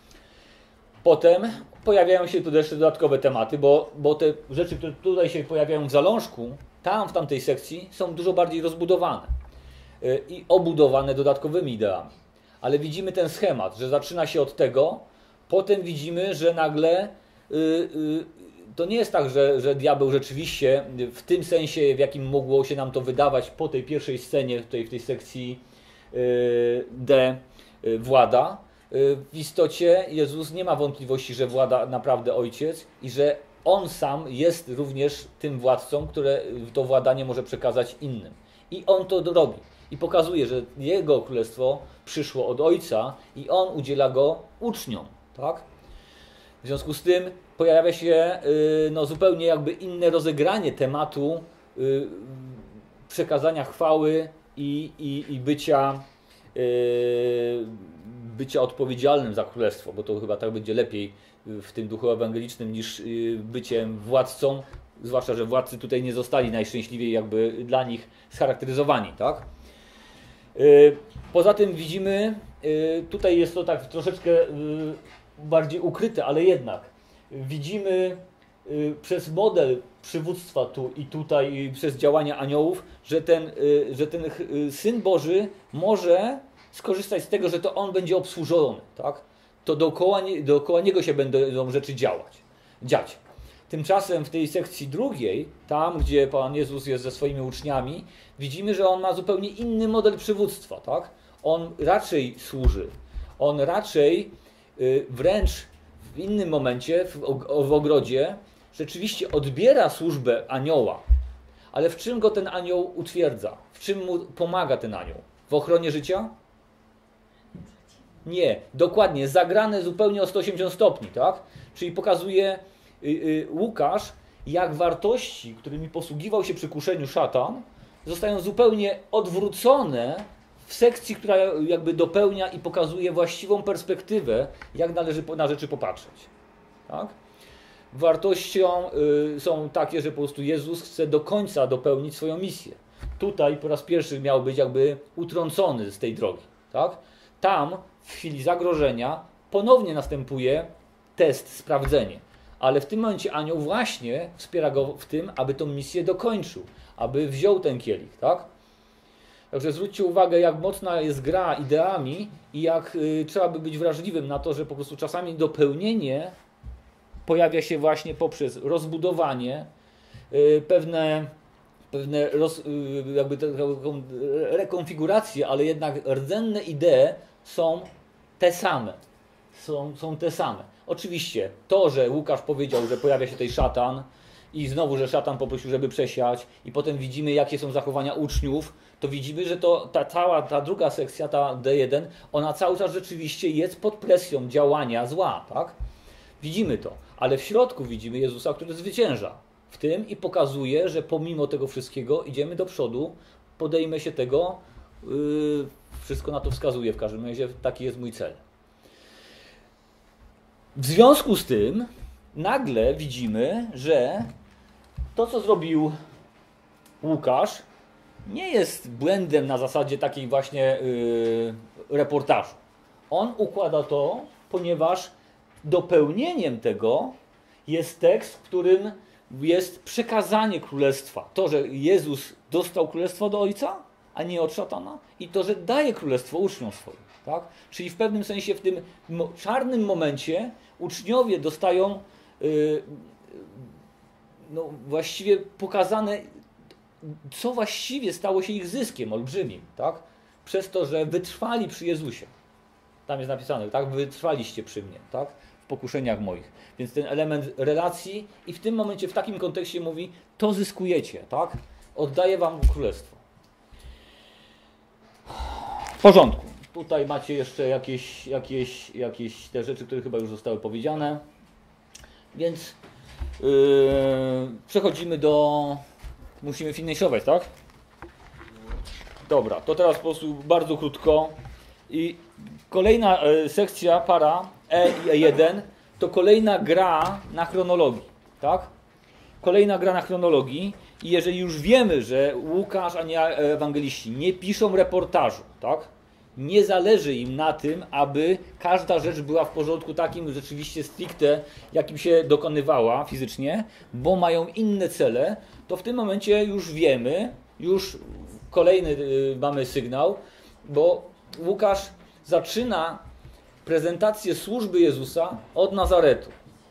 Potem pojawiają się tu jeszcze dodatkowe tematy, bo, bo te rzeczy, które tutaj się pojawiają w zalążku, tam w tamtej sekcji są dużo bardziej rozbudowane yy, i obudowane dodatkowymi ideami. Ale widzimy ten schemat, że zaczyna się od tego, potem widzimy, że nagle yy, yy, to nie jest tak, że, że diabeł rzeczywiście w tym sensie, w jakim mogło się nam to wydawać po tej pierwszej scenie, tutaj w tej sekcji yy, D, yy, włada. Yy, w istocie Jezus nie ma wątpliwości, że włada naprawdę Ojciec i że On sam jest również tym władcą, które to władanie może przekazać innym. I On to robi. I pokazuje, że Jego królestwo przyszło od Ojca i On udziela go uczniom, tak? W związku z tym pojawia się yy, no, zupełnie jakby inne rozegranie tematu yy, przekazania chwały i, i, i bycia, yy, bycia odpowiedzialnym za królestwo, bo to chyba tak będzie lepiej w tym duchu ewangelicznym niż yy, byciem władcą, zwłaszcza, że władcy tutaj nie zostali najszczęśliwiej jakby dla nich scharakteryzowani, tak? Yy, poza tym widzimy, yy, tutaj jest to tak troszeczkę yy, bardziej ukryte, ale jednak widzimy y, przez model przywództwa tu i tutaj, i przez działania aniołów, że ten, y, że ten y, Syn Boży może skorzystać z tego, że to On będzie obsłużony, tak? To dookoła, nie, dookoła Niego się będą rzeczy działać, dziać. Tymczasem w tej sekcji drugiej, tam gdzie Pan Jezus jest ze swoimi uczniami, widzimy, że On ma zupełnie inny model przywództwa, tak? On raczej służy, On raczej y, wręcz w innym momencie, w, w ogrodzie, rzeczywiście odbiera służbę anioła. Ale w czym go ten anioł utwierdza? W czym mu pomaga ten anioł? W ochronie życia? Nie, dokładnie, zagrane zupełnie o sto osiemdziesiąt stopni, tak? Czyli pokazuje y, y, Łukasz, jak wartości, którymi posługiwał się przy kuszeniu szatan, zostają zupełnie odwrócone w sekcji, która jakby dopełnia i pokazuje właściwą perspektywę, jak należy na rzeczy popatrzeć. Tak? Wartością y, są takie, że po prostu Jezus chce do końca dopełnić swoją misję. Tutaj po raz pierwszy miał być jakby utrącony z tej drogi. Tak? Tam w chwili zagrożenia ponownie następuje test, sprawdzenie. Ale w tym momencie anioł właśnie wspiera go w tym, aby tą misję dokończył, aby wziął ten kielich. Tak? Także zwróćcie uwagę, jak mocna jest gra ideami i jak y, trzeba by być wrażliwym na to, że po prostu czasami dopełnienie pojawia się właśnie poprzez rozbudowanie, y, pewne, pewne roz, y, jakby taką rekonfigurację, ale jednak rdzenne idee są te same. Są, są te same. Oczywiście to, że Łukasz powiedział, że pojawia się tutaj szatan i znowu, że szatan poprosił, żeby przesiać i potem widzimy, jakie są zachowania uczniów, to widzimy, że to ta cała, ta druga sekcja, ta D jeden, ona cały czas rzeczywiście jest pod presją działania zła, tak? Widzimy to, ale w środku widzimy Jezusa, który zwycięża w tym i pokazuje, że pomimo tego wszystkiego idziemy do przodu, podejmę się tego, yy, wszystko na to wskazuje w każdym razie, taki jest mój cel. W związku z tym nagle widzimy, że to, co zrobił Łukasz, nie jest błędem na zasadzie takiej właśnie yy, reportażu. On układa to, ponieważ dopełnieniem tego jest tekst, w którym jest przekazanie królestwa. To, że Jezus dostał królestwo do Ojca, a nie od szatana, i to, że daje królestwo uczniom swoim. Tak? Czyli w pewnym sensie w tym czarnym momencie uczniowie dostają yy, no, właściwie pokazane, co właściwie stało się ich zyskiem olbrzymim, tak? Przez to, że wytrwali przy Jezusie. Tam jest napisane, tak? Wytrwaliście przy mnie, tak? W pokuszeniach moich. Więc ten element relacji i w tym momencie, w takim kontekście mówi, to zyskujecie, tak? Oddaję wam królestwo. W porządku. Tutaj macie jeszcze jakieś, jakieś, jakieś te rzeczy, które chyba już zostały powiedziane. Więc yy, przechodzimy do... Musimy finiszować, tak? Dobra, to teraz po prostu bardzo krótko. I kolejna y, sekcja, para E i E jeden, to kolejna gra na chronologii, tak? Kolejna gra na chronologii. I jeżeli już wiemy, że Łukasz, a nie ewangeliści nie piszą reportażu, tak? Nie zależy im na tym, aby każda rzecz była w porządku takim rzeczywiście stricte, jakim się dokonywała fizycznie, bo mają inne cele, to w tym momencie już wiemy, już kolejny y, mamy sygnał, bo Łukasz zaczyna prezentację służby Jezusa od Nazaretu.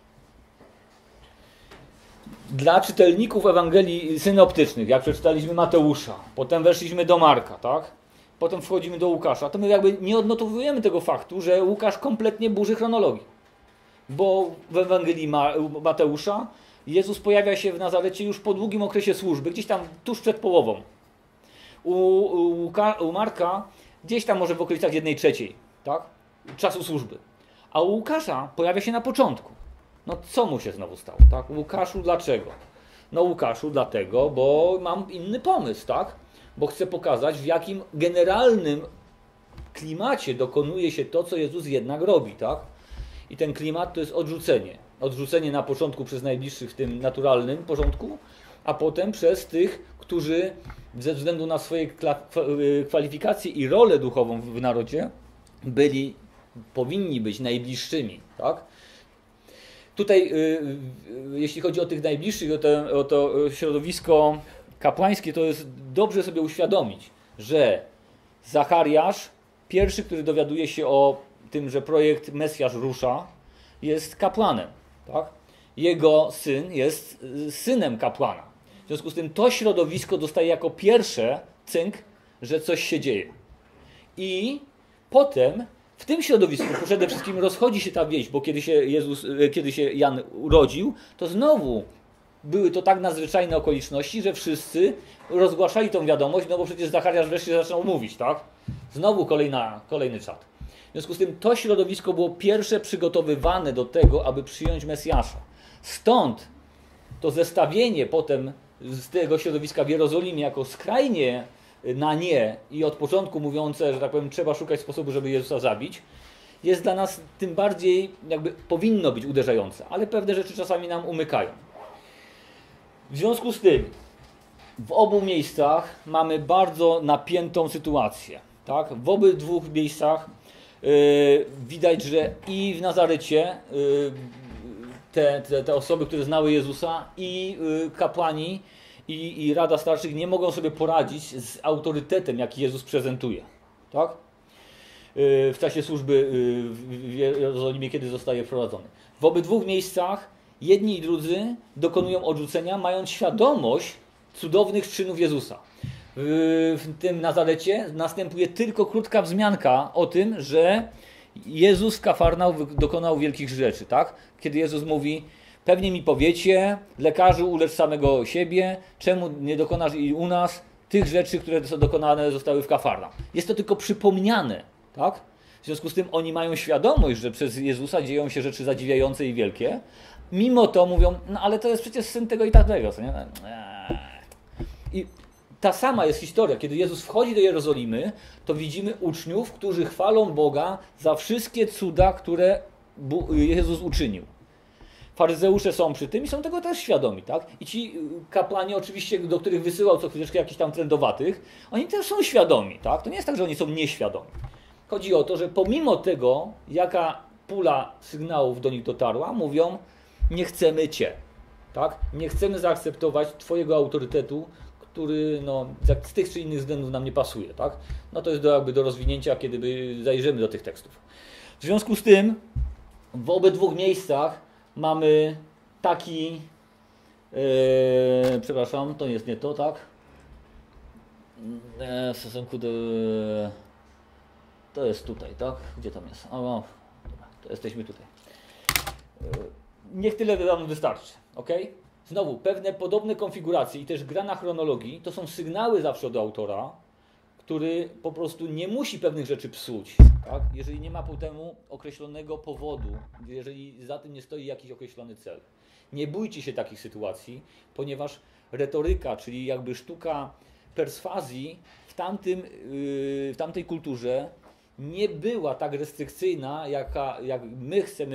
Dla czytelników Ewangelii synoptycznych, jak przeczytaliśmy Mateusza, potem weszliśmy do Marka, tak? Potem wchodzimy do Łukasza, to my jakby nie odnotowujemy tego faktu, że Łukasz kompletnie burzy chronologię. Bo w Ewangelii Mateusza Jezus pojawia się w Nazarecie już po długim okresie służby, gdzieś tam tuż przed połową. U, u, u Marka gdzieś tam może w okolicach jednej trzeciej, tak? Czasu służby. A u Łukasza pojawia się na początku. No co mu się znowu stało, tak? Łukaszu dlaczego? No Łukaszu dlatego, bo mam inny pomysł, tak? Bo chcę pokazać, w jakim generalnym klimacie dokonuje się to, co Jezus jednak robi, tak? I ten klimat to jest odrzucenie. Odrzucenie na początku przez najbliższych w tym naturalnym porządku, a potem przez tych, którzy ze względu na swoje kwalifikacje i rolę duchową w narodzie byli, powinni być najbliższymi, tak? Tutaj, jeśli chodzi o tych najbliższych, o to, o to środowisko kapłańskie, to jest dobrze sobie uświadomić, że Zachariasz, pierwszy, który dowiaduje się o tym, że projekt Mesjasz rusza, jest kapłanem. Tak? Jego syn jest synem kapłana. W związku z tym to środowisko dostaje jako pierwsze cynk, że coś się dzieje. I potem w tym środowisku przede wszystkim rozchodzi się ta wieść, bo kiedy się, Jezus, kiedy się Jan urodził, to znowu były to tak nadzwyczajne okoliczności, że wszyscy rozgłaszali tą wiadomość, no bo przecież Zachariasz wreszcie zaczął mówić, tak? Znowu kolejna, kolejny czat. W związku z tym to środowisko było pierwsze przygotowywane do tego, aby przyjąć Mesjasza. Stąd to zestawienie potem z tego środowiska w Jerozolimie jako skrajnie na nie i od początku mówiące, że tak powiem, trzeba szukać sposobu, żeby Jezusa zabić, jest dla nas tym bardziej, jakby powinno być uderzające, ale pewne rzeczy czasami nam umykają. W związku z tym w obu miejscach mamy bardzo napiętą sytuację. Tak? W obydwu miejscach yy, widać, że i w Nazarecie yy, te, te, te osoby, które znały Jezusa, i yy, kapłani, i, i Rada Starszych nie mogą sobie poradzić z autorytetem, jaki Jezus prezentuje. Tak? Yy, w czasie służby yy, w Jerozolimie, kiedy zostaje wprowadzony. W obydwu miejscach jedni i drudzy dokonują odrzucenia, mając świadomość cudownych czynów Jezusa. W tym Nazarecie następuje tylko krótka wzmianka o tym, że Jezus w Kafarnaum dokonał wielkich rzeczy. Tak? Kiedy Jezus mówi, pewnie mi powiecie, lekarzu, ulecz samego siebie, czemu nie dokonasz i u nas tych rzeczy, które są dokonane zostały w Kafarnaum. Jest to tylko przypomniane. Tak? W związku z tym oni mają świadomość, że przez Jezusa dzieją się rzeczy zadziwiające i wielkie. Mimo to mówią, no ale to jest przecież syn tego i tamtego. Co nie? I ta sama jest historia. Kiedy Jezus wchodzi do Jerozolimy, to widzimy uczniów, którzy chwalą Boga za wszystkie cuda, które Jezus uczynił. Faryzeusze są przy tym i są tego też świadomi. Tak? I ci kapłani oczywiście, do których wysyłał co chwileczkę jakichś tam trędowatych, oni też są świadomi. Tak? To nie jest tak, że oni są nieświadomi. Chodzi o to, że pomimo tego, jaka pula sygnałów do nich dotarła, mówią, nie chcemy Cię. Tak? Nie chcemy zaakceptować Twojego autorytetu, który no, z tych czy innych względów nam nie pasuje, tak? No to jest do, jakby do rozwinięcia, kiedy by zajrzymy do tych tekstów. W związku z tym w obydwu miejscach mamy taki, e, przepraszam, to jest nie to, tak? E, w stosunku do, to jest tutaj, tak? Gdzie tam jest? O, o dobra, to jesteśmy tutaj. E, niech tyle wam wystarczy, ok? Znowu, pewne podobne konfiguracje i też gra na chronologii to są sygnały zawsze do autora, który po prostu nie musi pewnych rzeczy psuć, tak? Jeżeli nie ma po temu określonego powodu, jeżeli za tym nie stoi jakiś określony cel. Nie bójcie się takich sytuacji, ponieważ retoryka, czyli jakby sztuka perswazji w, tamtym, yy, w tamtej kulturze nie była tak restrykcyjna, jaka, jak my chcemy,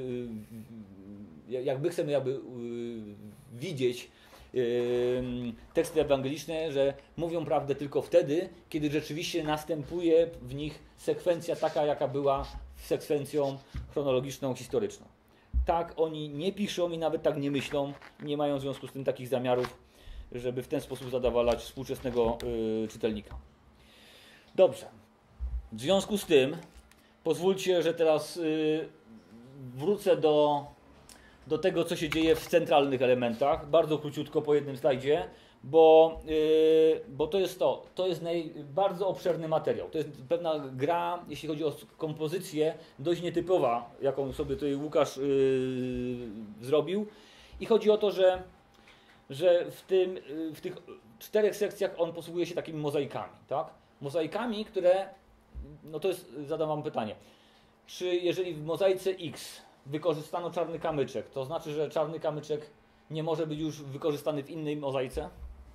yy, jak my chcemy jakby, yy, widzieć teksty ewangeliczne, że mówią prawdę tylko wtedy, kiedy rzeczywiście następuje w nich sekwencja taka, jaka była sekwencją chronologiczną, historyczną. Tak oni nie piszą i nawet tak nie myślą, nie mają w związku z tym takich zamiarów, żeby w ten sposób zadowalać współczesnego yy, czytelnika. Dobrze. W związku z tym pozwólcie, że teraz yy, wrócę do do tego, co się dzieje w centralnych elementach, bardzo króciutko po jednym slajdzie, bo, yy, bo to jest to, to jest naj, bardzo obszerny materiał. To jest pewna gra, jeśli chodzi o kompozycję, dość nietypowa, jaką sobie tutaj Łukasz yy, zrobił. I chodzi o to, że, że w, tym, yy, w tych czterech sekcjach on posługuje się takimi mozaikami, tak? Mozaikami, które, no to jest, zadam wam pytanie, czy jeżeli w mozaice X wykorzystano czarny kamyczek, to znaczy, że czarny kamyczek nie może być już wykorzystany w innej mozaice?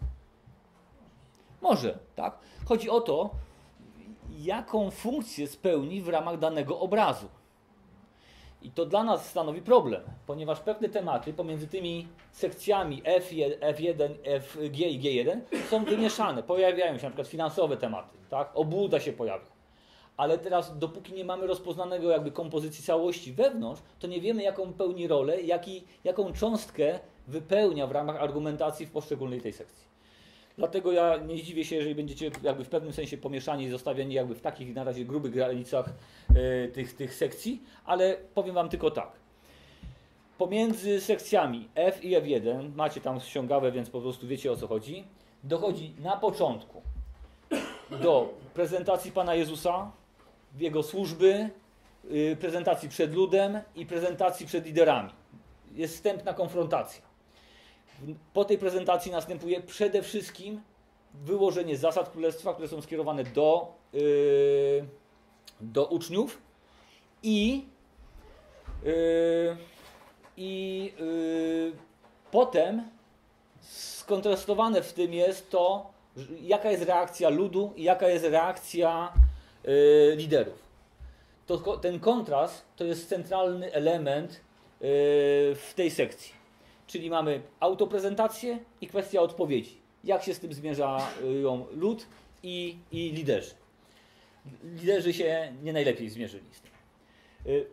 Może, tak? Chodzi o to, jaką funkcję spełni w ramach danego obrazu. I to dla nas stanowi problem, ponieważ pewne tematy pomiędzy tymi sekcjami F jeden, F, G i G jeden są wymieszane. Pojawiają się na przykład finansowe tematy, tak? Obłuda się pojawia. Ale teraz, dopóki nie mamy rozpoznanego jakby kompozycji całości wewnątrz, to nie wiemy, jaką pełni rolę, jaki, jaką cząstkę wypełnia w ramach argumentacji w poszczególnej tej sekcji. Dlatego ja nie zdziwię się, jeżeli będziecie jakby w pewnym sensie pomieszani i zostawieni jakby w takich na razie grubych granicach e, tych, tych sekcji, ale powiem wam tylko tak. Pomiędzy sekcjami F i F jeden, macie tam ściągawę, więc po prostu wiecie, o co chodzi, dochodzi na początku do prezentacji Pana Jezusa, Jego służby, yy, prezentacji przed ludem i prezentacji przed liderami. Jest wstępna konfrontacja. Po tej prezentacji następuje przede wszystkim wyłożenie zasad królestwa, które są skierowane do, yy, do uczniów i, yy, i yy, potem skontrastowane w tym jest to, jaka jest reakcja ludu i jaka jest reakcja y, liderów. To, ten kontrast to jest centralny element y, w tej sekcji. Czyli mamy autoprezentację i kwestia odpowiedzi. Jak się z tym zmierzają lud i, i liderzy. Liderzy się nie najlepiej zmierzyli z tym. Y,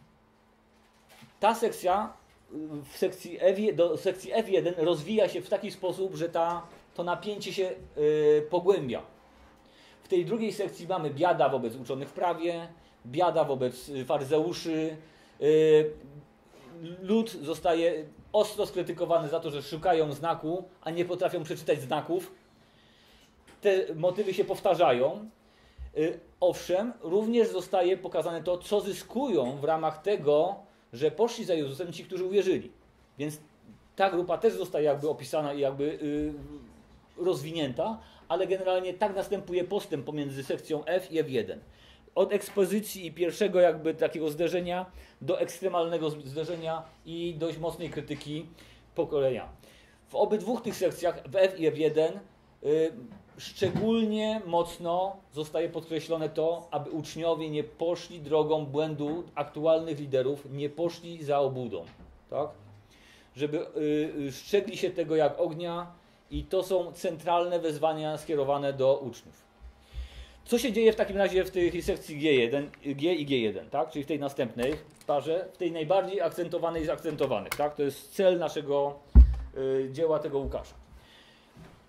ta sekcja w sekcji F, do sekcji F jeden rozwija się w taki sposób, że ta to napięcie się y, pogłębia. W tej drugiej sekcji mamy biada wobec uczonych w prawie, biada wobec faryzeuszy. Y, lud zostaje ostro skrytykowany za to, że szukają znaku, a nie potrafią przeczytać znaków. Te motywy się powtarzają. Y, owszem, również zostaje pokazane to, co zyskują w ramach tego, że poszli za Jezusem ci, którzy uwierzyli. Więc ta grupa też zostaje jakby opisana i jakby y, rozwinięta, ale generalnie tak następuje postęp pomiędzy sekcją F i F jeden. Od ekspozycji i pierwszego jakby takiego zderzenia do ekstremalnego zderzenia i dość mocnej krytyki pokolenia. W obydwu tych sekcjach, w F i F jeden, y, szczególnie mocno zostaje podkreślone to, aby uczniowie nie poszli drogą błędu aktualnych liderów, nie poszli za obłudą. Tak? Żeby y, strzegli się tego jak ognia i to są centralne wezwania skierowane do uczniów. Co się dzieje w takim razie w tej sekcji G jeden, G i G jeden, tak? Czyli w tej następnej parze, w tej najbardziej akcentowanej z akcentowanych. Tak? To jest cel naszego y, dzieła tego Łukasza.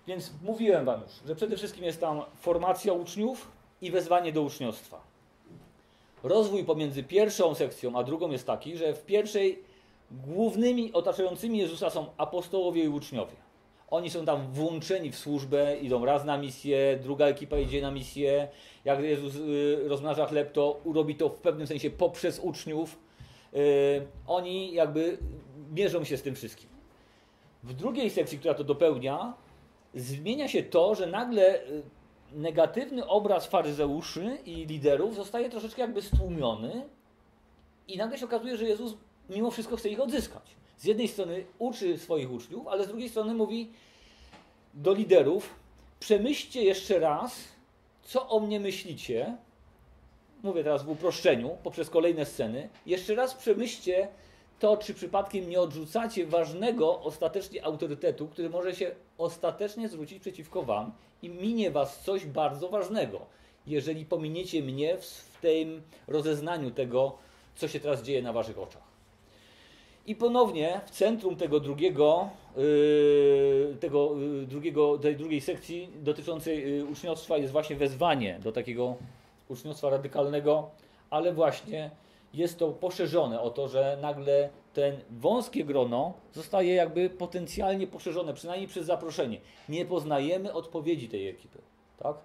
Więc mówiłem wam już, że przede wszystkim jest tam formacja uczniów i wezwanie do uczniostwa. Rozwój pomiędzy pierwszą sekcją a drugą jest taki, że w pierwszej głównymi otaczającymi Jezusa są apostołowie i uczniowie. Oni są tam włączeni w służbę, idą raz na misję, druga ekipa idzie na misję. Jak Jezus y, rozmnaża chleb, to robi to w pewnym sensie poprzez uczniów. Y, oni jakby mierzą się z tym wszystkim. W drugiej sekcji, która to dopełnia, zmienia się to, że nagle y, negatywny obraz faryzeuszy i liderów zostaje troszeczkę jakby stłumiony i nagle się okazuje, że Jezus mimo wszystko chce ich odzyskać. Z jednej strony uczy swoich uczniów, ale z drugiej strony mówi do liderów: przemyślcie jeszcze raz, co o mnie myślicie. Mówię teraz w uproszczeniu, poprzez kolejne sceny. Jeszcze raz przemyślcie to, czy przypadkiem nie odrzucacie ważnego ostatecznie autorytetu, który może się ostatecznie zwrócić przeciwko wam i minie was coś bardzo ważnego, jeżeli pominiecie mnie w, w tym rozeznaniu tego, co się teraz dzieje na waszych oczach. I ponownie w centrum tego drugiego, yy, tego yy, drugiego, tej drugiej sekcji dotyczącej yy, uczniostwa jest właśnie wezwanie do takiego uczniostwa radykalnego, ale właśnie jest to poszerzone o to, że nagle ten wąskie grono zostaje jakby potencjalnie poszerzone, przynajmniej przez zaproszenie. Nie poznajemy odpowiedzi tej ekipy. Tak?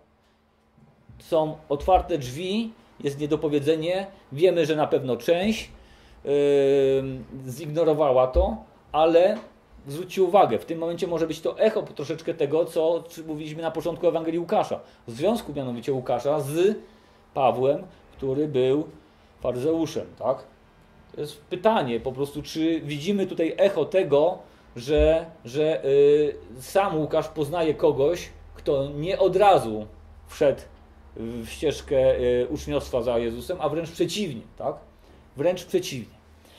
Są otwarte drzwi, jest niedopowiedzenie, wiemy, że na pewno część Yy, zignorowała to, ale zwróćcie uwagę, w tym momencie może być to echo troszeczkę tego, co mówiliśmy na początku Ewangelii Łukasza. W związku mianowicie Łukasza z Pawłem, który był faryzeuszem, tak? To jest pytanie po prostu, czy widzimy tutaj echo tego, że, że yy, sam Łukasz poznaje kogoś, kto nie od razu wszedł w ścieżkę yy, uczniostwa za Jezusem, a wręcz przeciwnie, tak? Wręcz przeciwnie.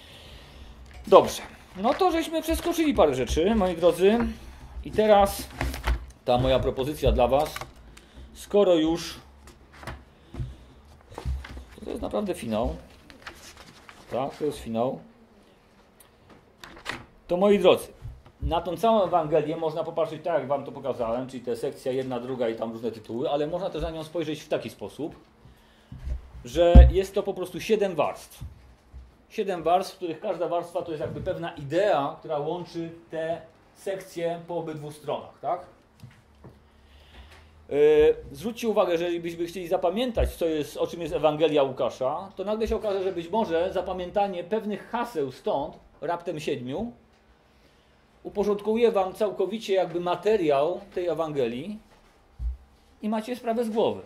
Dobrze. No to żeśmy przeskoczyli parę rzeczy, moi drodzy. I teraz ta moja propozycja dla was. Skoro już... To jest naprawdę finał. Tak, to jest finał. To moi drodzy, na tą całą Ewangelię można popatrzeć tak, jak wam to pokazałem, czyli te sekcja jedna, druga i tam różne tytuły, ale można też na nią spojrzeć w taki sposób, że jest to po prostu siedem warstw. Siedem warstw, w których każda warstwa to jest jakby pewna idea, która łączy te sekcje po obydwu stronach, tak? Yy, zwróćcie uwagę, że jeżeli byśmy chcieli zapamiętać, co jest, o czym jest Ewangelia Łukasza, to nagle się okaże, że być może zapamiętanie pewnych haseł stąd, raptem siedmiu, uporządkuje wam całkowicie jakby materiał tej Ewangelii i macie sprawę z głowy.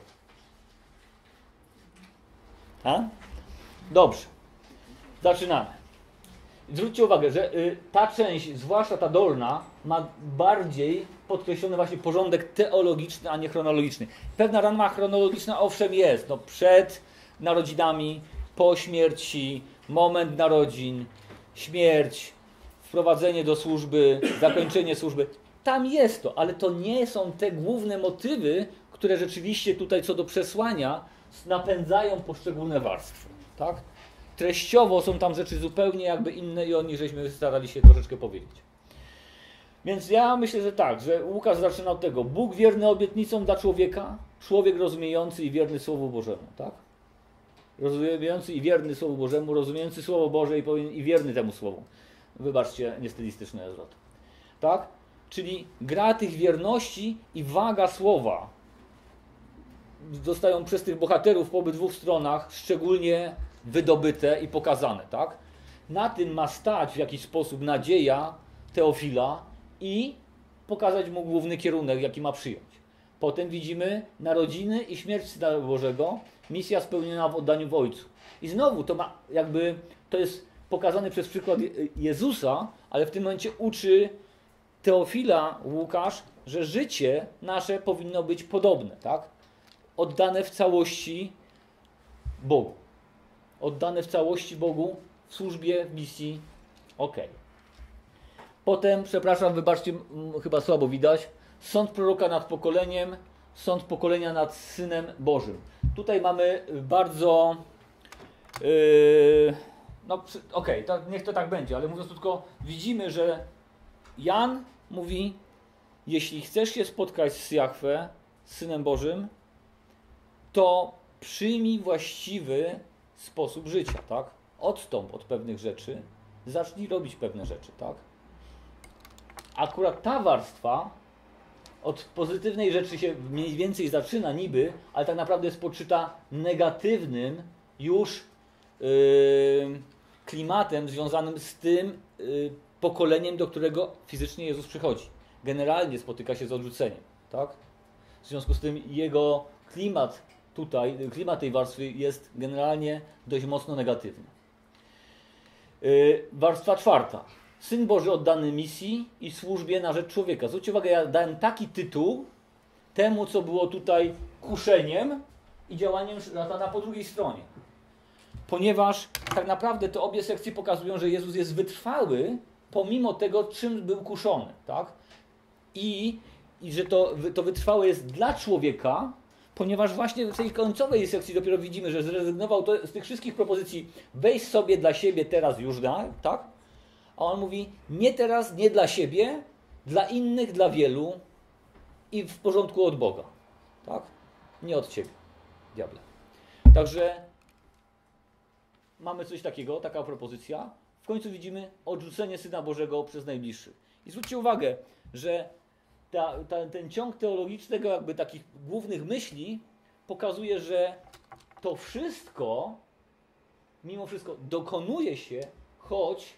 A? Dobrze. Zaczynamy. Zwróćcie uwagę, że y, ta część, zwłaszcza ta dolna, ma bardziej podkreślony właśnie porządek teologiczny, a nie chronologiczny. Pewna rama chronologiczna owszem jest, no, przed narodzinami, po śmierci, moment narodzin, śmierć, wprowadzenie do służby, zakończenie służby. Tam jest to, ale to nie są te główne motywy, które rzeczywiście tutaj co do przesłania napędzają poszczególne warstwy. Tak? Treściowo są tam rzeczy zupełnie jakby inne i o nich żeśmy starali się troszeczkę powiedzieć. Więc ja myślę, że tak, że Łukasz zaczyna od tego. Bóg wierny obietnicom dla człowieka, człowiek rozumiejący i wierny Słowu Bożemu. Tak? Rozumiejący i wierny Słowu Bożemu, rozumiejący Słowo Boże i, powinien, i wierny temu Słowu. Wybaczcie, niestylistyczny zwrot. Tak? Czyli gra tych wierności i waga słowa zostają przez tych bohaterów po obydwu stronach szczególnie wydobyte i pokazane, tak? Na tym ma stać w jakiś sposób nadzieja Teofila i pokazać mu główny kierunek, jaki ma przyjąć. Potem widzimy narodziny i śmierć Syna Bożego, misja spełniona w oddaniu w Ojcu. I znowu to ma jakby, to jest pokazane przez przykład Jezusa, ale w tym momencie uczy Teofila Łukasz, że życie nasze powinno być podobne, tak? Oddane w całości Bogu. Oddane w całości Bogu w służbie, w misji. Ok. Potem, przepraszam, wybaczcie, chyba słabo widać, sąd proroka nad pokoleniem, sąd pokolenia nad Synem Bożym. Tutaj mamy bardzo... Yy, no okej, okay, niech to tak będzie, ale mówiąc tylko, widzimy, że Jan mówi jeśli chcesz się spotkać z Jahwe, z Synem Bożym, to przyjmij właściwy sposób życia, tak? Odstąp od pewnych rzeczy, zacznij robić pewne rzeczy, tak? Akurat ta warstwa od pozytywnej rzeczy się mniej więcej zaczyna niby, ale tak naprawdę jest podszyta negatywnym już yy, klimatem związanym z tym yy, pokoleniem, do którego fizycznie Jezus przychodzi. Generalnie spotyka się z odrzuceniem, tak? W związku z tym jego klimat tutaj, klimat tej warstwy jest generalnie dość mocno negatywny. Yy, warstwa czwarta. Syn Boży oddany misji i służbie na rzecz człowieka. Zwróćcie uwagę, ja dałem taki tytuł temu, co było tutaj kuszeniem i działaniem szatana po drugiej stronie. Ponieważ tak naprawdę te obie sekcje pokazują, że Jezus jest wytrwały pomimo tego, czym był kuszony, tak? I, i że to, to wytrwałe jest dla człowieka, ponieważ właśnie w tej końcowej sekcji dopiero widzimy, że zrezygnował to, z tych wszystkich propozycji weź sobie dla siebie teraz już da, tak? A on mówi nie teraz, nie dla siebie, dla innych, dla wielu i w porządku od Boga, tak? Nie od ciebie, diable. Także mamy coś takiego, taka propozycja. W końcu widzimy odrzucenie Syna Bożego przez najbliższych. I zwróćcie uwagę, że ta, ta, ten ciąg teologicznego jakby takich głównych myśli pokazuje, że to wszystko, mimo wszystko, dokonuje się, choć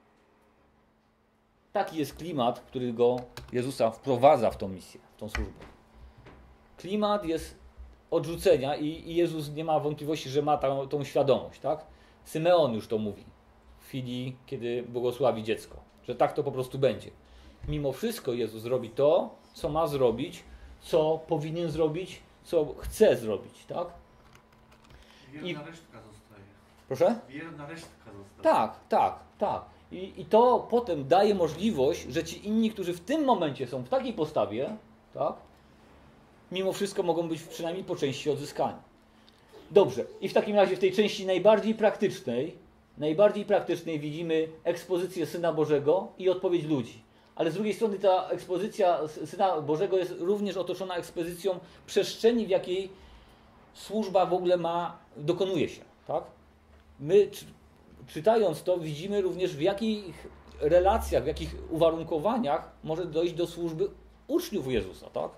taki jest klimat, który go Jezusa wprowadza w tą misję, w tą służbę. Klimat jest odrzucenia i, i Jezus nie ma wątpliwości, że ma tą, tą świadomość, tak? Symeon już to mówi w chwili, kiedy błogosławi dziecko, że tak to po prostu będzie. Mimo wszystko Jezus robi to, co ma zrobić, co powinien zrobić, co chce zrobić, tak? Wierna I... resztka zostaje. Proszę? Wierna resztka zostaje. Tak, tak, tak. I, I to potem daje możliwość, że ci inni, którzy w tym momencie są w takiej postawie, tak, mimo wszystko mogą być przynajmniej po części odzyskani. Dobrze. I w takim razie w tej części najbardziej praktycznej, najbardziej praktycznej widzimy ekspozycję Syna Bożego i odpowiedź ludzi. Ale z drugiej strony ta ekspozycja Syna Bożego jest również otoczona ekspozycją przestrzeni, w jakiej służba w ogóle ma, dokonuje się, tak? My czytając to widzimy również, w jakich relacjach, w jakich uwarunkowaniach może dojść do służby uczniów Jezusa, tak?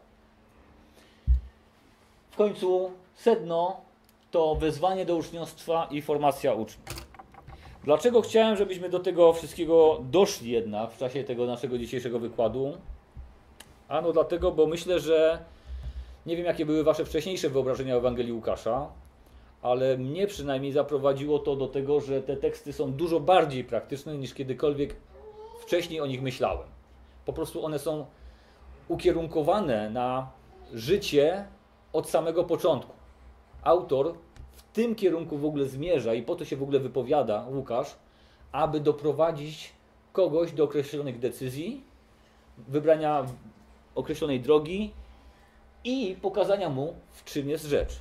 W końcu sedno to wezwanie do uczniostwa i formacja uczniów. Dlaczego chciałem, żebyśmy do tego wszystkiego doszli jednak w czasie tego naszego dzisiejszego wykładu? Ano dlatego, bo myślę, że nie wiem, jakie były wasze wcześniejsze wyobrażenia o Ewangelii Łukasza, ale mnie przynajmniej zaprowadziło to do tego, że te teksty są dużo bardziej praktyczne niż kiedykolwiek wcześniej o nich myślałem. Po prostu one są ukierunkowane na życie od samego początku. Autor w tym kierunku w ogóle zmierza i po to się w ogóle wypowiada Łukasz, aby doprowadzić kogoś do określonych decyzji, wybrania określonej drogi i pokazania mu, w czym jest rzecz.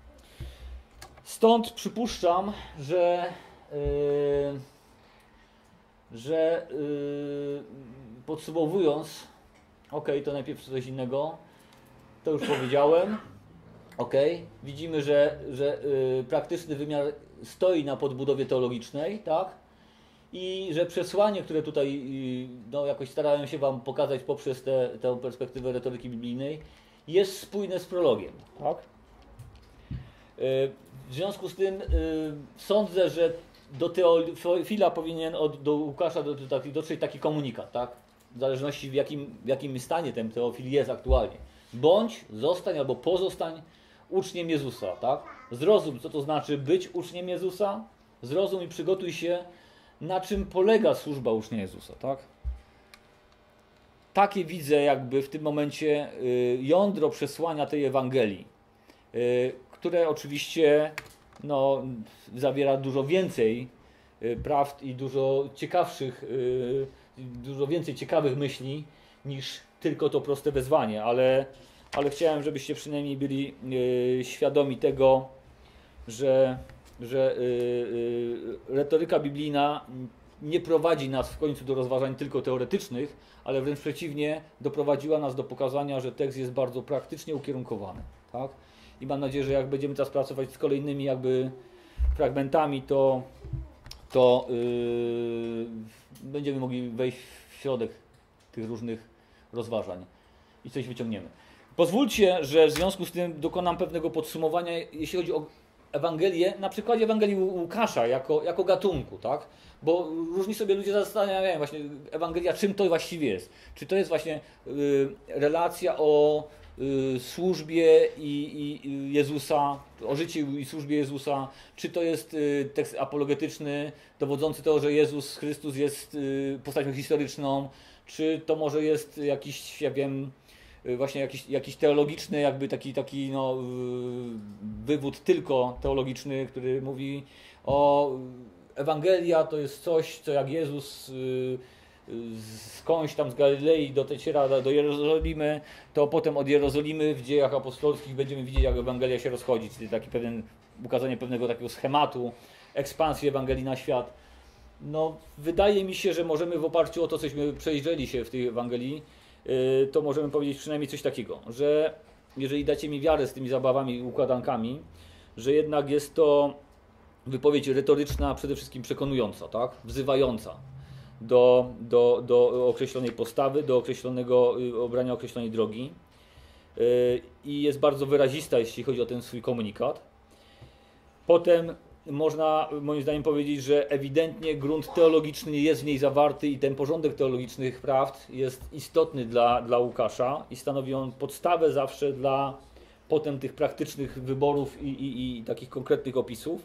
Stąd przypuszczam, że, yy, że yy, podsumowując, ok, to najpierw coś innego, to już powiedziałem, ok, widzimy, że, że yy, praktyczny wymiar stoi na podbudowie teologicznej, tak, i że przesłanie, które tutaj yy, no, jakoś starałem się wam pokazać poprzez tę, tę perspektywę retoryki biblijnej, jest spójne z prologiem, tak. Yy, W związku z tym yy, sądzę, że do Teofila powinien od, do Łukasza do, do, do, dotrzeć taki komunikat, tak? W zależności w jakim, w jakim stanie ten Teofil jest aktualnie. Bądź, zostań albo pozostań uczniem Jezusa, tak? Zrozum, co to znaczy być uczniem Jezusa, zrozum i przygotuj się, na czym polega służba ucznia Jezusa, tak? Takie widzę jakby w tym momencie yy, jądro przesłania tej Ewangelii. Yy, które oczywiście no, zawiera dużo więcej y, prawd i dużo ciekawszych, y, dużo więcej ciekawych myśli niż tylko to proste wezwanie, ale, ale chciałem, żebyście przynajmniej byli y, świadomi tego, że, że y, y, retoryka biblijna nie prowadzi nas w końcu do rozważań tylko teoretycznych, ale wręcz przeciwnie, doprowadziła nas do pokazania, że tekst jest bardzo praktycznie ukierunkowany. Tak? I mam nadzieję, że jak będziemy teraz pracować z kolejnymi jakby fragmentami, to, to yy, będziemy mogli wejść w środek tych różnych rozważań i coś wyciągniemy. Pozwólcie, że w związku z tym dokonam pewnego podsumowania, jeśli chodzi o Ewangelię, na przykładzie Ewangelii Łukasza jako, jako gatunku, tak? Bo różni sobie ludzie zastanawiają właśnie, Ewangelia, czym to właściwie jest? Czy to jest właśnie y, relacja o y, służbie i, i Jezusa, o życiu i służbie Jezusa, czy to jest y, tekst apologetyczny, dowodzący tego, że Jezus Chrystus jest y, postacią historyczną, czy to może jest jakiś, ja wiem, właśnie jakiś, jakiś teologiczny, jakby taki, taki no, wywód tylko teologiczny, który mówi o Ewangelia to jest coś, co jak Jezus skądś tam z Galilei dociera do Jerozolimy, to potem od Jerozolimy w dziejach apostolskich będziemy widzieć, jak Ewangelia się rozchodzi, czyli taki pewien, ukazanie pewnego takiego schematu ekspansji Ewangelii na świat. No, wydaje mi się, że możemy w oparciu o to, cośmy przejrzeli się w tej Ewangelii, to możemy powiedzieć przynajmniej coś takiego, że jeżeli dacie mi wiarę z tymi zabawami, układankami, że jednak jest to wypowiedź retoryczna, przede wszystkim przekonująca, tak? Wzywająca do, do, do określonej postawy, do określonego obrania określonej drogi i jest bardzo wyrazista, jeśli chodzi o ten swój komunikat. Potem można moim zdaniem powiedzieć, że ewidentnie grunt teologiczny jest w niej zawarty i ten porządek teologicznych prawd jest istotny dla, dla Łukasza i stanowi on podstawę zawsze dla potem tych praktycznych wyborów i, i, i takich konkretnych opisów.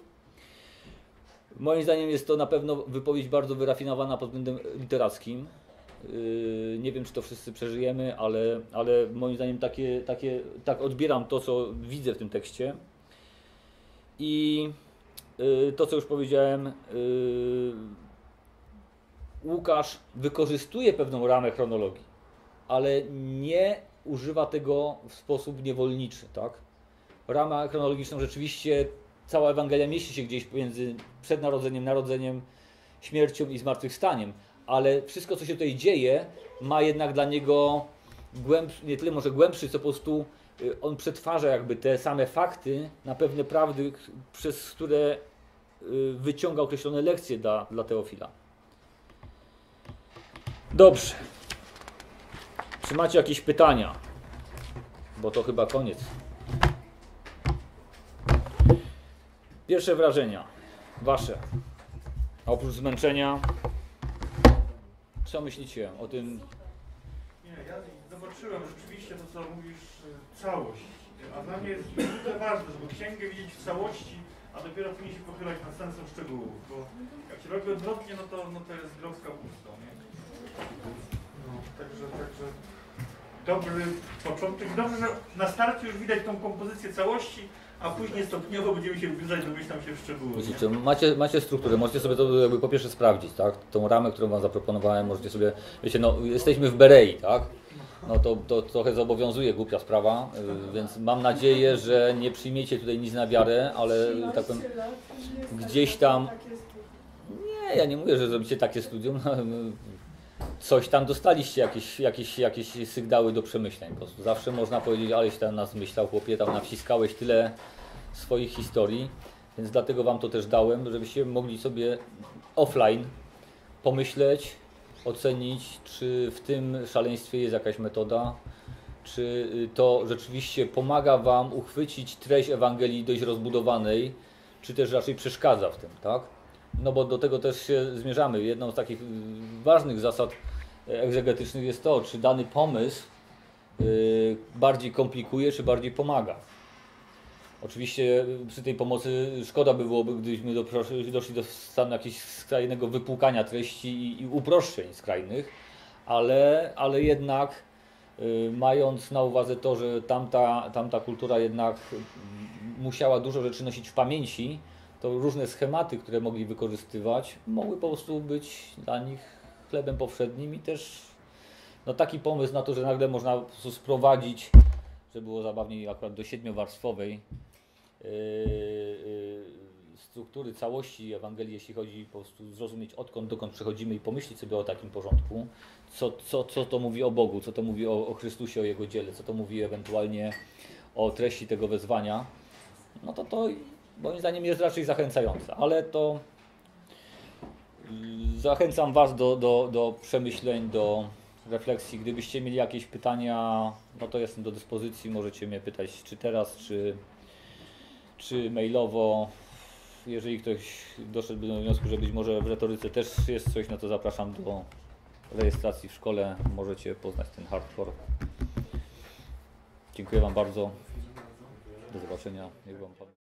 Moim zdaniem jest to na pewno wypowiedź bardzo wyrafinowana pod względem literackim. Yy, nie wiem, czy to wszyscy przeżyjemy, ale, ale moim zdaniem takie, takie, tak odbieram to, co widzę w tym tekście. I to, co już powiedziałem, Łukasz wykorzystuje pewną ramę chronologii, ale nie używa tego w sposób niewolniczy, tak? Rama chronologiczną rzeczywiście, cała Ewangelia mieści się gdzieś pomiędzy przed narodzeniem, narodzeniem, śmiercią i zmartwychwstaniem, ale wszystko, co się tutaj dzieje, ma jednak dla niego głębszy, nie tyle może głębszy, co po prostu on przetwarza jakby te same fakty na pewne prawdy, przez które wyciąga określone lekcje dla, dla Teofila. Dobrze. Czy macie jakieś pytania? Bo to chyba koniec. Pierwsze wrażenia. Wasze. A oprócz zmęczenia, co myślicie o tym? Nie, ja zobaczyłem rzeczywiście to, co mówisz, całość. A dla mnie jest niezwykle ważne, żeby księgę widzieć w całości, a dopiero później się pochylać nad sensem szczegółów. Bo jak się robi odwrotnie, no to, no to jest grodzka pustą, nie? No, także, także dobry początek. Dobrze, że na starcie już widać tą kompozycję całości, a później stopniowo będziemy się wgryzać, domyślam się w szczegóły. Widzicie, macie, macie strukturę, możecie sobie to jakby po pierwsze sprawdzić, tak? Tą ramę, którą wam zaproponowałem, możecie sobie, wiecie, no jesteśmy w Berei, tak? No to, to trochę zobowiązuje, głupia sprawa, yy, więc mam nadzieję, że nie przyjmiecie tutaj nic na wiarę, ale tak powiem, gdzieś tam... Nie, ja nie mówię, że zrobicie takie studium, coś tam dostaliście, jakieś, jakieś, jakieś sygnały do przemyśleń po prostu. Zawsze można powiedzieć, aleś tam nas myślał, chłopie, tam nawciskałeś tyle swoich historii, więc dlatego wam to też dałem, żebyście mogli sobie offline pomyśleć, ocenić, czy w tym szaleństwie jest jakaś metoda, czy to rzeczywiście pomaga wam uchwycić treść Ewangelii dość rozbudowanej, czy też raczej przeszkadza w tym, tak? No bo do tego też się zmierzamy. Jedną z takich ważnych zasad egzegetycznych jest to, czy dany pomysł yy, bardziej komplikuje, czy bardziej pomaga. Oczywiście przy tej pomocy szkoda by byłoby, gdybyśmy doszli do stanu jakiegoś skrajnego wypłukania treści i, i uproszczeń skrajnych, ale, ale jednak y, mając na uwadze to, że tamta, tamta kultura jednak musiała dużo rzeczy nosić w pamięci, to różne schematy, które mogli wykorzystywać, mogły po prostu być dla nich chlebem powszednim i też no, taki pomysł na to, że nagle można po prostu sprowadzić, żeby było zabawniej akurat do siedmiowarstwowej, Yy, yy, struktury całości Ewangelii, jeśli chodzi po prostu zrozumieć odkąd, dokąd przechodzimy i pomyśleć sobie o takim porządku, co, co, co to mówi o Bogu, co to mówi o, o Chrystusie, o Jego dziele, co to mówi ewentualnie o treści tego wezwania, no to to moim zdaniem jest raczej zachęcające, ale to zachęcam Was do, do, do przemyśleń, do refleksji. Gdybyście mieli jakieś pytania, no to jestem do dyspozycji, możecie mnie pytać czy teraz, czy, czy mailowo. Jeżeli ktoś doszedłby do wniosku, że być może w retoryce też jest coś, no to zapraszam do rejestracji w szkole, możecie poznać ten hardcore. Dziękuję Wam bardzo. Do zobaczenia. Niech Wam